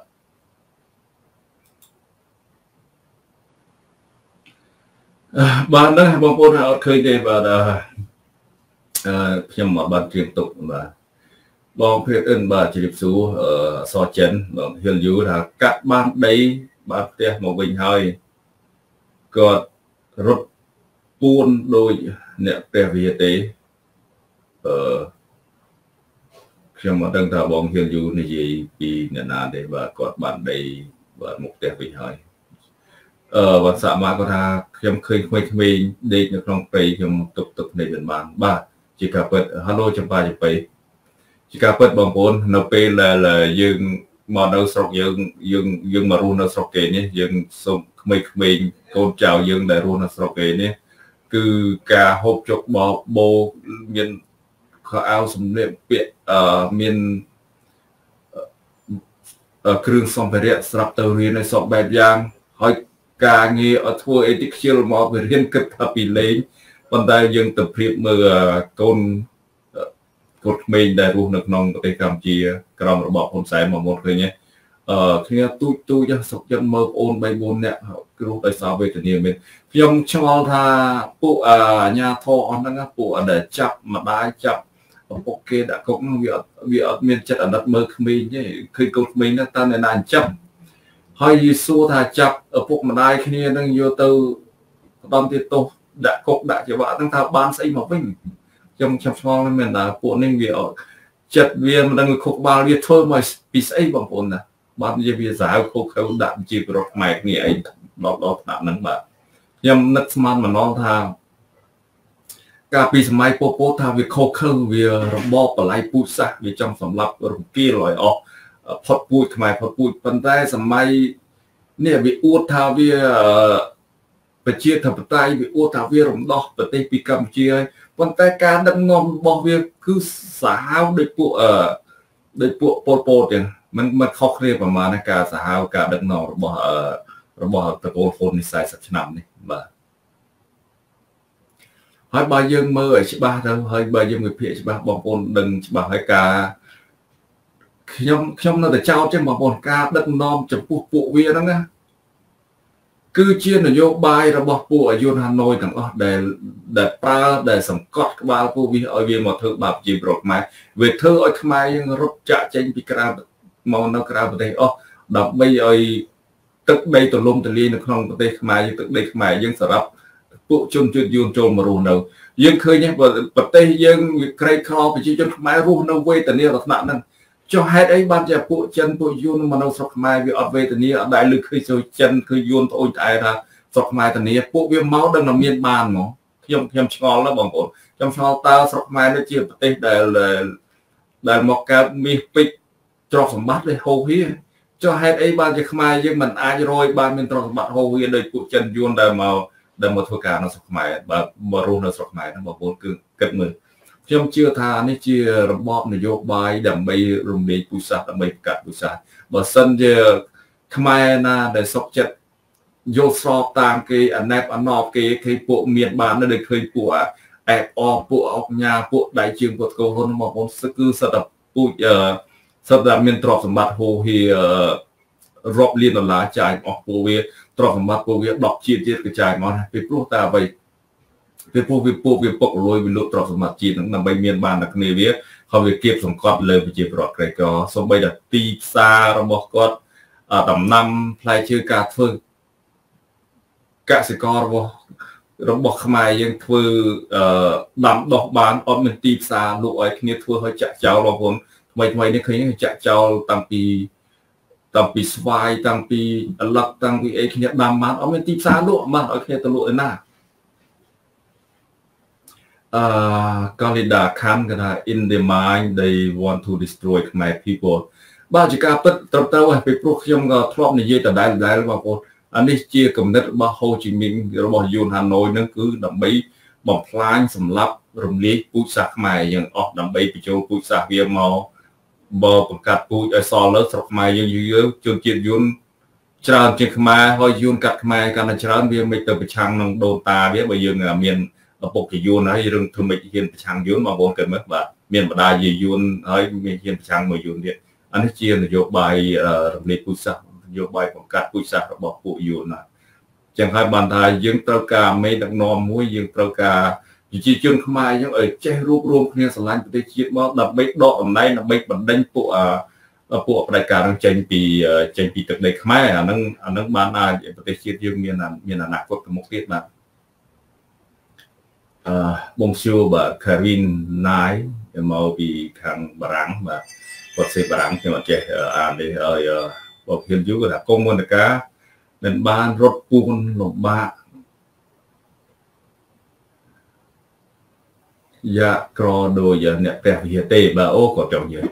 បាទហ្នឹងបងប្អូនអត់ឃើញទេបាទខ្ញុំមកបានត្រៀមទុកបាទបងភេទអិនបាទជម្រាបសួរសចិនបងហ៊ានយូថាកាត់បានដីបានផ្ទះមកវិញហើយគាត់រត់ពួនដោយអ្នកព្រះវិហារទេខ្ញុំមកដឹងថាបងហ៊ានយូនិយាយពីអ្នកណាទេបាទគាត់បានដីបាទមកផ្ទះវិញហើយវត្តសាមាគាត់ថាខ្ញុំឃើញក្មេងៗដេកនៅក្នុងព្រៃខ្ញុំទុកភ្នែកមិនបានបាទជាការពិត Hello ចម្ប៉ាចម្ប៉ៃជាការពិតបងប្អូននៅពេលដែលយើងមកនៅស្រុកយើងមករស់នៅស្រុកគេនេះយើងសូមក្មេងៗកូនចៅយើងដែលរស់នៅស្រុកគេនេះគឺការហូបចុកបបោមានខោអាវសម្លៀកបំពាក់មានគ្រឿងសម្ភារៈស្រាប់ទៅរៀនឲ្យសពបែបយ៉ាងហើយការងារអត់ធ្វើអីទីខ្ជិលមកវារៀនគិតថាពីលេងប៉ុន្តែយើងទៅប្រៀបមើលកូនក្មេងដែលរស់នៅក្នុងប្រទេសកម្ពុជាក្រោមរបបហ៊ុនសែនមកមុនឃើញទេគ្នាទូចសុខចិត្តមើលប្អូន 3-4 នាក់គ្រូដោយសារវេទនាមែនខ្ញុំឆ្ងល់ថាពួកអាញាធរអស់ហ្នឹងពួកដែលចាប់ម្ដាយចាប់ឪពុកគេដាក់គុកហ្នឹងវាអត់មានចិត្តអាណិតមើលក្មេងទេឃើញកូនក្មេងហ្នឹងតើអ្នកណាអញ្ចឹងហើយយីសួរថាចាប់ឪពុកម្ដាយគ្នាហ្នឹងយកទៅផ្ដំទៀតទោសដាក់គុកដាក់ច្បាប់ហ្នឹងថាបានស្អីមកវិញខ្ញុំឆ្ងល់មែនថាពួកនេះវា chật viên đang ngồi khúc bao viên thôi mà bị say bằng ổn nè bạn như bây giờ khúc khâu đạm chỉ có mày nghĩ ấy đó đó đạm nắng bạn nhưng nứt man mà nó tha cả bị máy popo tha việc khâu khâu việc robot và lại put sắc việc trong sầm lập rồi kia rồi phật bụi mày phật bụi phần tay sầm máy nè việc uất tha việcไปเชียร์ทับไตวิโอทาวีรมดอกประเทศปีกัมพูชีวันแต่การดังงอมบอกวีคือสาวโดยพวกโดยพวกโปโปเนี่ยมันเข้าเครียดประมาณนะการสาวการดังงอมระบบตะโกนโฟนในสายสัจนำนี่บ่ให้ใบยังมือใช่ป่ะเราให้ใบยังมือเพียใช่ป่ะบางคนดึงใช่ป่ะให้การขยมนั่นแต่เจ้าใช่บางคนการดังงอมจะพวกพวกวีนั่นนะคือเชื่อนโยบายระบบผู้อายุฮันโนยต่างก็ได้ปลาได้สังกัดบาผู้วิเอาเวียนมาเถอะแบบจีบรถมาเวทเธอไอ้ขมายยังรบจะเจนพิกราบมองนักราบประเทศดอกไม่ไอ้ตึกใดตัวลมตัวลีนในคลองประเทศขมายตึกใดขมายยังสำหรับผู้ชนจุดยืนโจมมารูนเอายังเคยเนี่ยประเทศยังใครคลอไปจีจนขมายรูนเอาเวแต่เนี่ยลักษณะนั้นcho hai ấy ban giờ bộ chân bộ yun mà nó sọc mai vì ở về tậnนี้đại lực khi rồi chân khi yun thôi tại là sọc mai tậnนี้bộ viêm máu đang nằm miên bàn nó thêm ngon lắm bọn cô trong sau ta sọc mai nó chia tê là một cái mi pít cho sầm bát đây hầu hía cho hai ấy ban giờ mai nhưng mình ai rồi ban mình cho sầm bát hầu hía đây bộ chân yun đời mà thôi cả nó sọc mai và ru nó sọc mai nó bọn cô cứ cất mưa trong chưa thaนี่chưaระบบนโยบายดับใบรวมเด็กผู้สาวดับใบกัดผู้สาวบ่สันจะขมายน่ะได้สกจัดโยสอบตามกีอันแนบอันนอกกีเคยปวดเมียนบานนั่นเลยเคยปวดแอบออกปวดออกยาปวดได้จึงปวดโกหกมาผมสกือสดับปวดสดับเมียนตรอกสมบัติโฮเฮียรอบเลียนหลาจ่ายออกปวดตรอกสมบัติปวดดอกจีดกระจายมาไปปลุกตาไปเป็นพวกปกรวยวิลุตรสมบัติจีนนำไปเมียนบานนักเนเวียเขาไปเก็บสมกอดเลยไปจีบรอดไกลก็สมบัติตีซาระบบกอดต่ำนำพลายชื่อการฝึกกสิกรระบบขมายยังฝึกดำดอกบานออมเป็นตีซาลูกไอ้ขี้เนี่ยฝึกเขาจะเจ้าเราคนทำไมเนี่ยเคยจะเจ้าตั้งปีสวายตั้งปีหลักตั้งปีไอ้ขี้เนี่ยดำมันออมเป็นตีซาลูกมันไอ้ขี้เนี่ยตะลุยหน้าKalida Khan kana in the mind they want to destroy my people บ้าจิกาปิดตระเตาไปปลุกยมก็ทรอบในเยแต่ได้บางคนอันนี้เชี่ยกำเนิดบ้าโฮจิมินห์ระบบยูนฮานอยนั่นคือดับใบบ่มพลายสำหรับรวมเลี้ยปุษย์ใหม่ยังออกดับใบไปโจปุษย์เวียมอบ่ประกาศปุษย์ซอลแล้วสมัยยังเยอะจนเจียยุนจราเจียขมาหอยยุนกัดขมาการจราเวียไม่เติมไปช่างนังโดนตาเวียไปยังเมียนปกยูนให้เรื่องทำไมเห็นช่างยูนมาบอกกันมั้ยว่าเมียนบดายูนให้มีเห็นช่างมายูนเนี่ยอันนี้เชียร์นโยบายในปุษย์นโยบายของการปุษย์ระบบปุยูนนะจังให้บรรทายยังตระการไม่ดักนอมมุ้ยยังตระการจีจนขมายยังเจ้รวบรวมเนี่ยสลายประเทศจีนมาดับไม่ดอกอันไหนดับไม่บันดังพวกรายการเจนปีตึกในขมายอันนั้นบ้านอาประเทศจีนยังมีอนาคตมุกเทียบมาบงชูบะคารินนายมาปีทางบารังบะปดเสบารังที่มาเจอ่านได้บอกเห็นยุก็ได้กงมันกาเป็นบ้านรถปูนหลบบ้ายากรอโดยเนี่ยแปลเฮียเต้บาโอก็จงเยอะ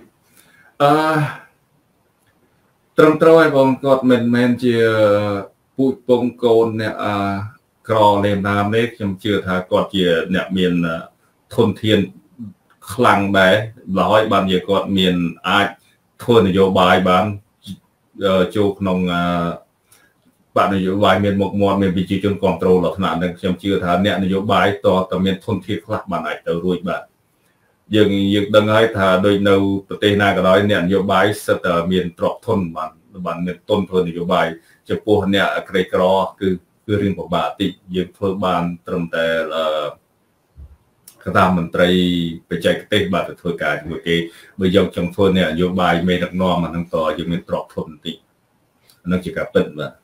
ตรงตัวไอ้บงกอดเมนเจียปุยปงโกนเนี่ยกรอเลนน้ำเล็กยังเชื่อถ้ากอดเจียเนี่ยมีนทนเทียนคลังได้ร้อยบางอย่างกอดมีนอาจทนนโยบายบางโจกนองบางนโยบายมีนหมกมอดมีนปีจีจนกองโตรหลักขนาดนั้นยังเชื่อถ้าเนี่ยนโยบายต่อแต่มีนทนเทียนคลักบางไหนแต่รวยแบบยังดังให้ถ้าโดยในประเทศนาก็ได้เนี่ยนโยบายสตมีนตรอกทนบางเนี่ยต้นทนนโยบายจะปูเนี่ยใครกรอคือเรื่องของบาติยึดเพื่อบานตรงแต่กระทำมันตรีไปใจกระเตะบาติเพื่อการเมื่อกี้เมื่อยกจังเพื่อเนี่ยโยบายไม่ดักนอมันทั้งต่อยังมีตรอกทนตินั่นจะกระเป็นว่า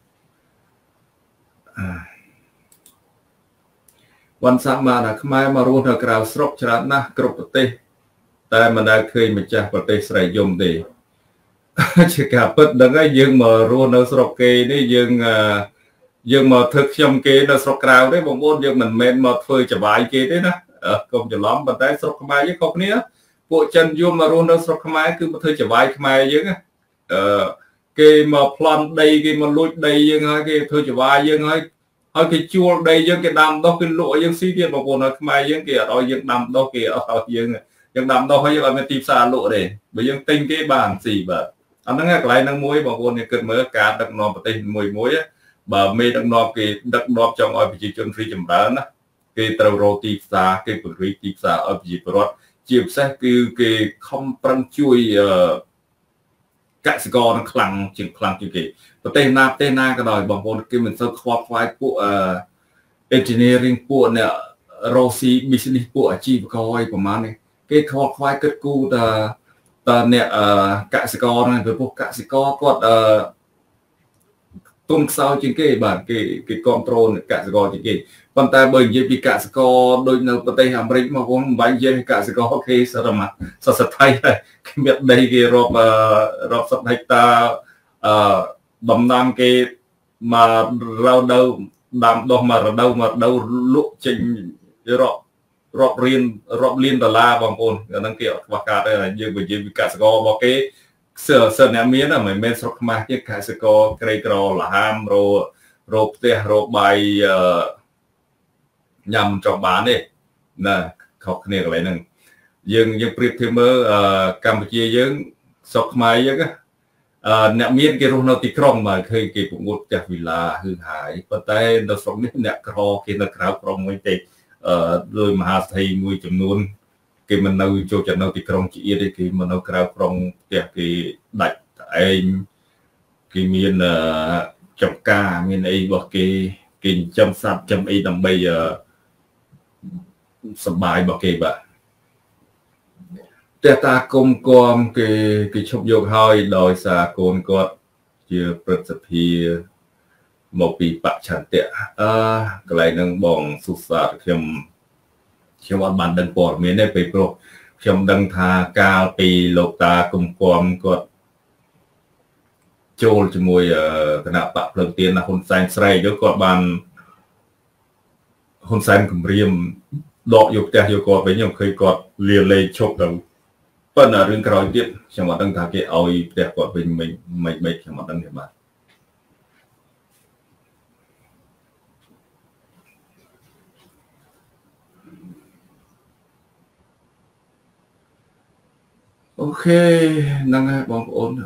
วันสามมานะขมายมารู้เธอกล่าวสรบชนะนะกรบเตะតែមិនដែលឃើញម្ចាស់ប្រទេសស្រែកយំទេជាការពិតដឹងហើយយើងមករស់នៅស្រុកគេនេះយើងមកធ្វើខ្ញុំគេនៅស្រុកក្រៅទេបងប្អូនយើងមិនមែនមកធ្វើចវាយគេទេណាកុំច្រឡំប៉ុន្តែស្រុកខ្មែរយើងខុសគ្នាពួកចិនយមមករស់នៅស្រុកខ្មែរគឺមកធ្វើចវាយខ្មែរយើងគេមកប្លន់ដីគេមកលួចដីយើងហើយគេធ្វើចវាយយើងហើយគេជួលដីយើងគេដាំដុះគេលក់យើងស៊ីទៀតបងប្អូនហើយខ្មែរយើងគេអត់ឲ្យយើងដាំដុះគេអត់ឲ្យយើងដាំដុះហើយយើងអត់មានទីផ្សារលក់ទេបើយើងទិញគេបានស៊ីបាទអាហ្នឹងកន្លែងហ្នឹងមួយបងប្អូនគេគិតមើលការដឹកនាំប្រទេសមួយបើមេដឹកនាំគេដឹកនាំចង់ឲ្យប្រជាជនរីចម្រើនណាគេត្រូវរកទីផ្សារគេពង្រីកទីផ្សារឲ្យប្រជាពលរដ្ឋជាពិសេសគឺគេខំប្រឹងជួយកសិករនឹងខ្លាំងជាងគេប្រទេសណាក៏ដោយបងប្អូនគេមិនសូវខ្វល់ខ្វាយពួក engineering ពួកអ្នករកស៊ី business ពួកអាជីវករអីប្រហែលនេះគេខ្វល់ខ្វាយគិតគូរតអ្នកកសិករហ្នឹងព្រោះកសិករគាត់ទុនខ្សោយជាងគេបាទគេគ្រប់គ្រងកសិករជាងគេប៉ុន្តែបើនិយាយពីកសិករដូចនៅប្រទេសអាមេរិកមកវិញមិនបាញ់និយាយកសិករគេសតថៃគេមានដីគេរាប់សិបហិកតាដំណាំគេមករដូវដាំដុះមករដូវលក់ចេញរាប់លានដុល្លារបងប្អូនអាហ្នឹងគេអត់ខ្វះខាតទេយើងនិយាយពីកសិកររបស់គេសិនអ្នកមានមិនមែនស្រុកខ្មែរទេកសិករក្រីក្រលហាមរកផ្ទះរកបាយញ៉ាំចង់បានទេណាខុសគ្នាកន្លែងហ្នឹងយើងប្រៀបធៀបមើលកម្ពុជាយើងស្រុកខ្មែរយើងអ្នកមានគេរស់នៅទីក្រុងមកឃើញគេពងួតផ្ទះវីឡាហឺហាយប៉ុន្តែនៅស្រុកនេះអ្នកក្រគេនៅក្រៅក្រុងវិញទេដោយមហាសេដ្ឋីមួយចំនួនគេមិននៅចូលចិត្តនៅទីក្រុងជាទៀតទេគេមកនៅក្រៅក្រុងផ្ទះគេដាច់ឯងគេមានចំការមានអីរបស់គេចិញ្ចឹមសត្វចិញ្ចឹមអីដើម្បីសប្បាយរបស់គេបាទតែតាគុំគំគេឈប់យកហើយដោយសារកូនគាត់ជាព្រឹទ្ធសភាមកពីបច្ឆន្ទៈកន្លែងហ្នឹងបងសុសាខ្ញុំអត់បានដឹងព័ត៌មានទេពេលព្រោះខ្ញុំដឹងថាកាលពីលោកតាគុំគំគាត់ចូលជាមួយគណៈបកភ្លើងទៀនណាហ៊ុនសែនស្រែកយកគាត់បានហ៊ុនសែនគម្រាមដកយកផ្ទះយកគាត់វិញខ្ញុំឃើញគាត់លាលែងឈប់ទៅប៉ុន្តែរឿងក្រោយទៀតខ្ញុំអត់ដឹងថាគេឲ្យផ្ទះគាត់វិញមិនខ្ញុំអត់ដឹងទេបាទអូខេហ្នឹងហើយបងប្អូន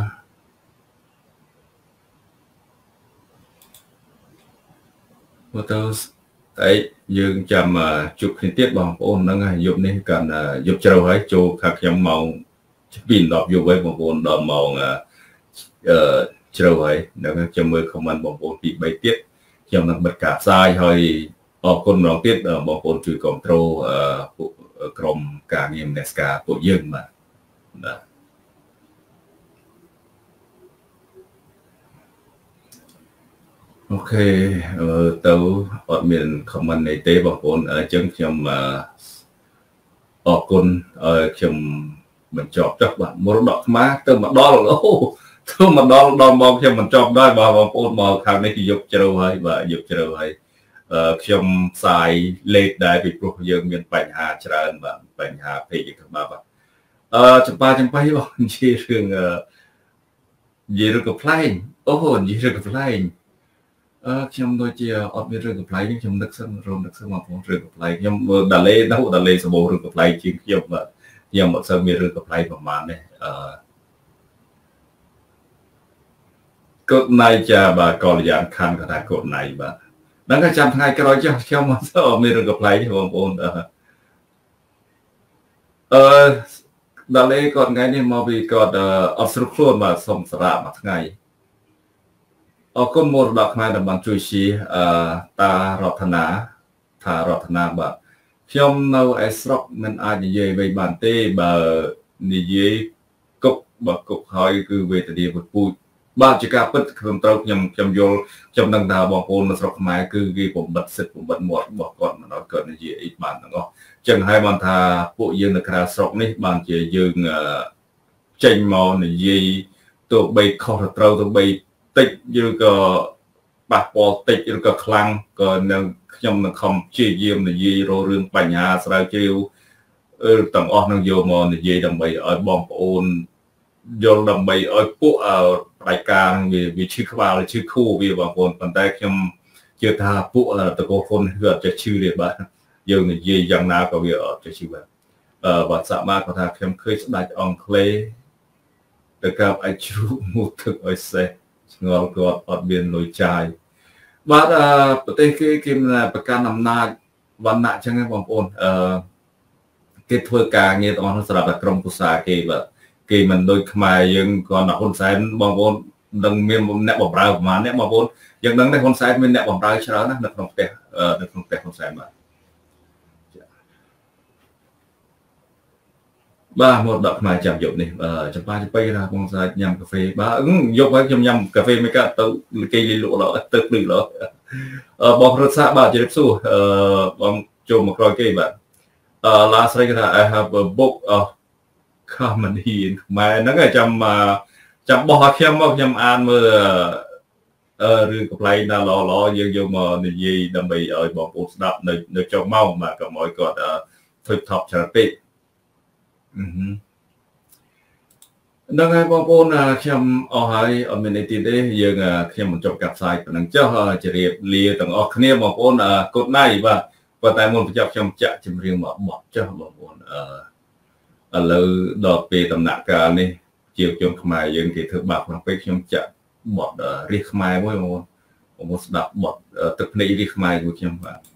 មកទៅតែយើងចាំជួបគ្នាទៀតបងប្អូនហ្នឹងហើយយប់នេះកាន់យប់ជ្រៅហើយចូលខាងខ្ញុំម៉ោង2:10យប់ហើយបងប្អូនដល់ម៉ោងជ្រៅហើយហ្នឹងខ្ញុំមើល comment បងប្អូន 2-3 ទៀតខ្ញុំនឹងបិទការផ្សាយហើយអរគុណម្ដងទៀតបងប្អូនជួយគ្រប់គ្រងពួកក្រុមការងារមនសិការពួកយើងបាទអូខេទៅអត់មាន comment អីទេបងប្អូនអញ្ចឹងខ្ញុំអរគុណខ្ញុំបញ្ចប់ចុះបាទមរតកខ្មែរទៅមកដល់ទៅមកដល់មកខ្ញុំបញ្ចប់ដែរបាទបងប្អូនមកខាងនេះយប់ជ្រៅហើយបាទយប់ជ្រៅហើយខ្ញុំផ្សាយលេខដែរពីព្រោះយើងមានបញ្ហាច្រើនបាទបញ្ហាពេកក្បាប់បាទចម្ប៉ាបងនិយាយរឿងកំប្លែងនិយាយរឿងកំប្លែងខ្ញុំដូចជាអត់មានរឿងកំប្លែងខ្ញុំនឹកសិនមកបងរឿងកំប្លែងខ្ញុំមើលដាលេសបោរឿងកំប្លែងជាងខ្ញុំបាទខ្ញុំអត់សូវមានរឿងកំប្លែងប្រហែលទេកូនណៃចាបាទកល្យានខាន់គាត់ថាកូនណៃបាទហ្នឹងក៏ចាំថ្ងៃក្រោយចុះខ្ញុំអត់សូវមានរឿងកំប្លែងទេបងប្អូនដាលេគាត់ថ្ងៃនេះមកពីគាត់អត់ស្រុកខ្លួនបាទសុំសារៈមួយថ្ងៃអរគុណមរតកខ្មែរដែលបានជួយជាតារដ្ឋារដ្ឋាបាទខ្ញុំនៅឯស្រុកមិនអាចនិយាយអ្វីបានទេបើនិយាយគុកហើយគឺវេទនាពុជបាទជាការពិតខ្ញុំត្រូវខ្ញុំយល់ខ្ញុំដឹងថាបងប្អូននៅស្រុកខ្មែរគឺគេបំបិតសិទ្ធិបំបិតមាត់របស់គាត់មិនឲ្យគាត់និយាយអីបានទាំងអស់ chẳng hai bàn thà bộ dương là khá sọc này bàn chỉ dương tranh màu này gì tụi bay khó trâu tụi bay tích như có bạc bò tích như có khăn còn trong là không chia diêm là gì rồi rương bánh hà sao chiêu tầng ớt năng vô mòn là gì đầm bay ở bom ôn vô đầm bay ở bộ đại ca vì chữ vào là chữ khu vì bằng ôn bàn tay trong chưa tha bộ là tụi cô phone gợt cho chữ để bạn dương là gì chẳng nào có việc ở cho chữ bạn và xã ma có thà thêm khơi đại on clay được gặp ai chú một thực ở xe ngon gọt ở biên lối chài và tên cái là bậc ca nằm na văn nạ chẳng nghe bằng ôn cái thưa ca nghe tao nó sẽ là trong cuộc sống kỳ mình đôi mai nhưng còn là con sai bằng ôn đừng miên nẹp bọc rau mà nẹp bằng ôn nhưng đừng này con sai miên nẹp bọc rau cho nó được không kẹt con sai mà ba một đợt mà chạm dụng này chạm ba chạm bay ra con sai nhầm cà phê ba ứng dụng với nhầm cà phê mấy cái tự cây li lụa đó tự lì đó bọc rất xa ba chỉ đẹp su bằng chôm một rồi cây bạn last week I have a book of comedy mà nó cái chăm bò xem một chăm ăn mưa rư cặp lấy na lo dương vô mà gì đâm bị ở bọn bột đập nơi trong mau mà có mọi còn thực thọc cho tệ đang ngay bọn bồn xem ở hai ở bên này thì đấy dương xem một chục cặp sai năng cho chỉ riêng lìa tầng ở kia bọn bồn cột này và tại môn phải trong chợ chim riêng mà bỏ cho bọn bồn lỡ đọt về tầm nặng cả này chiều trong mai dương thì thực bạc nó phải trong chợ bỏ riêng mai với một đập bỏ thực này riêng mai của chim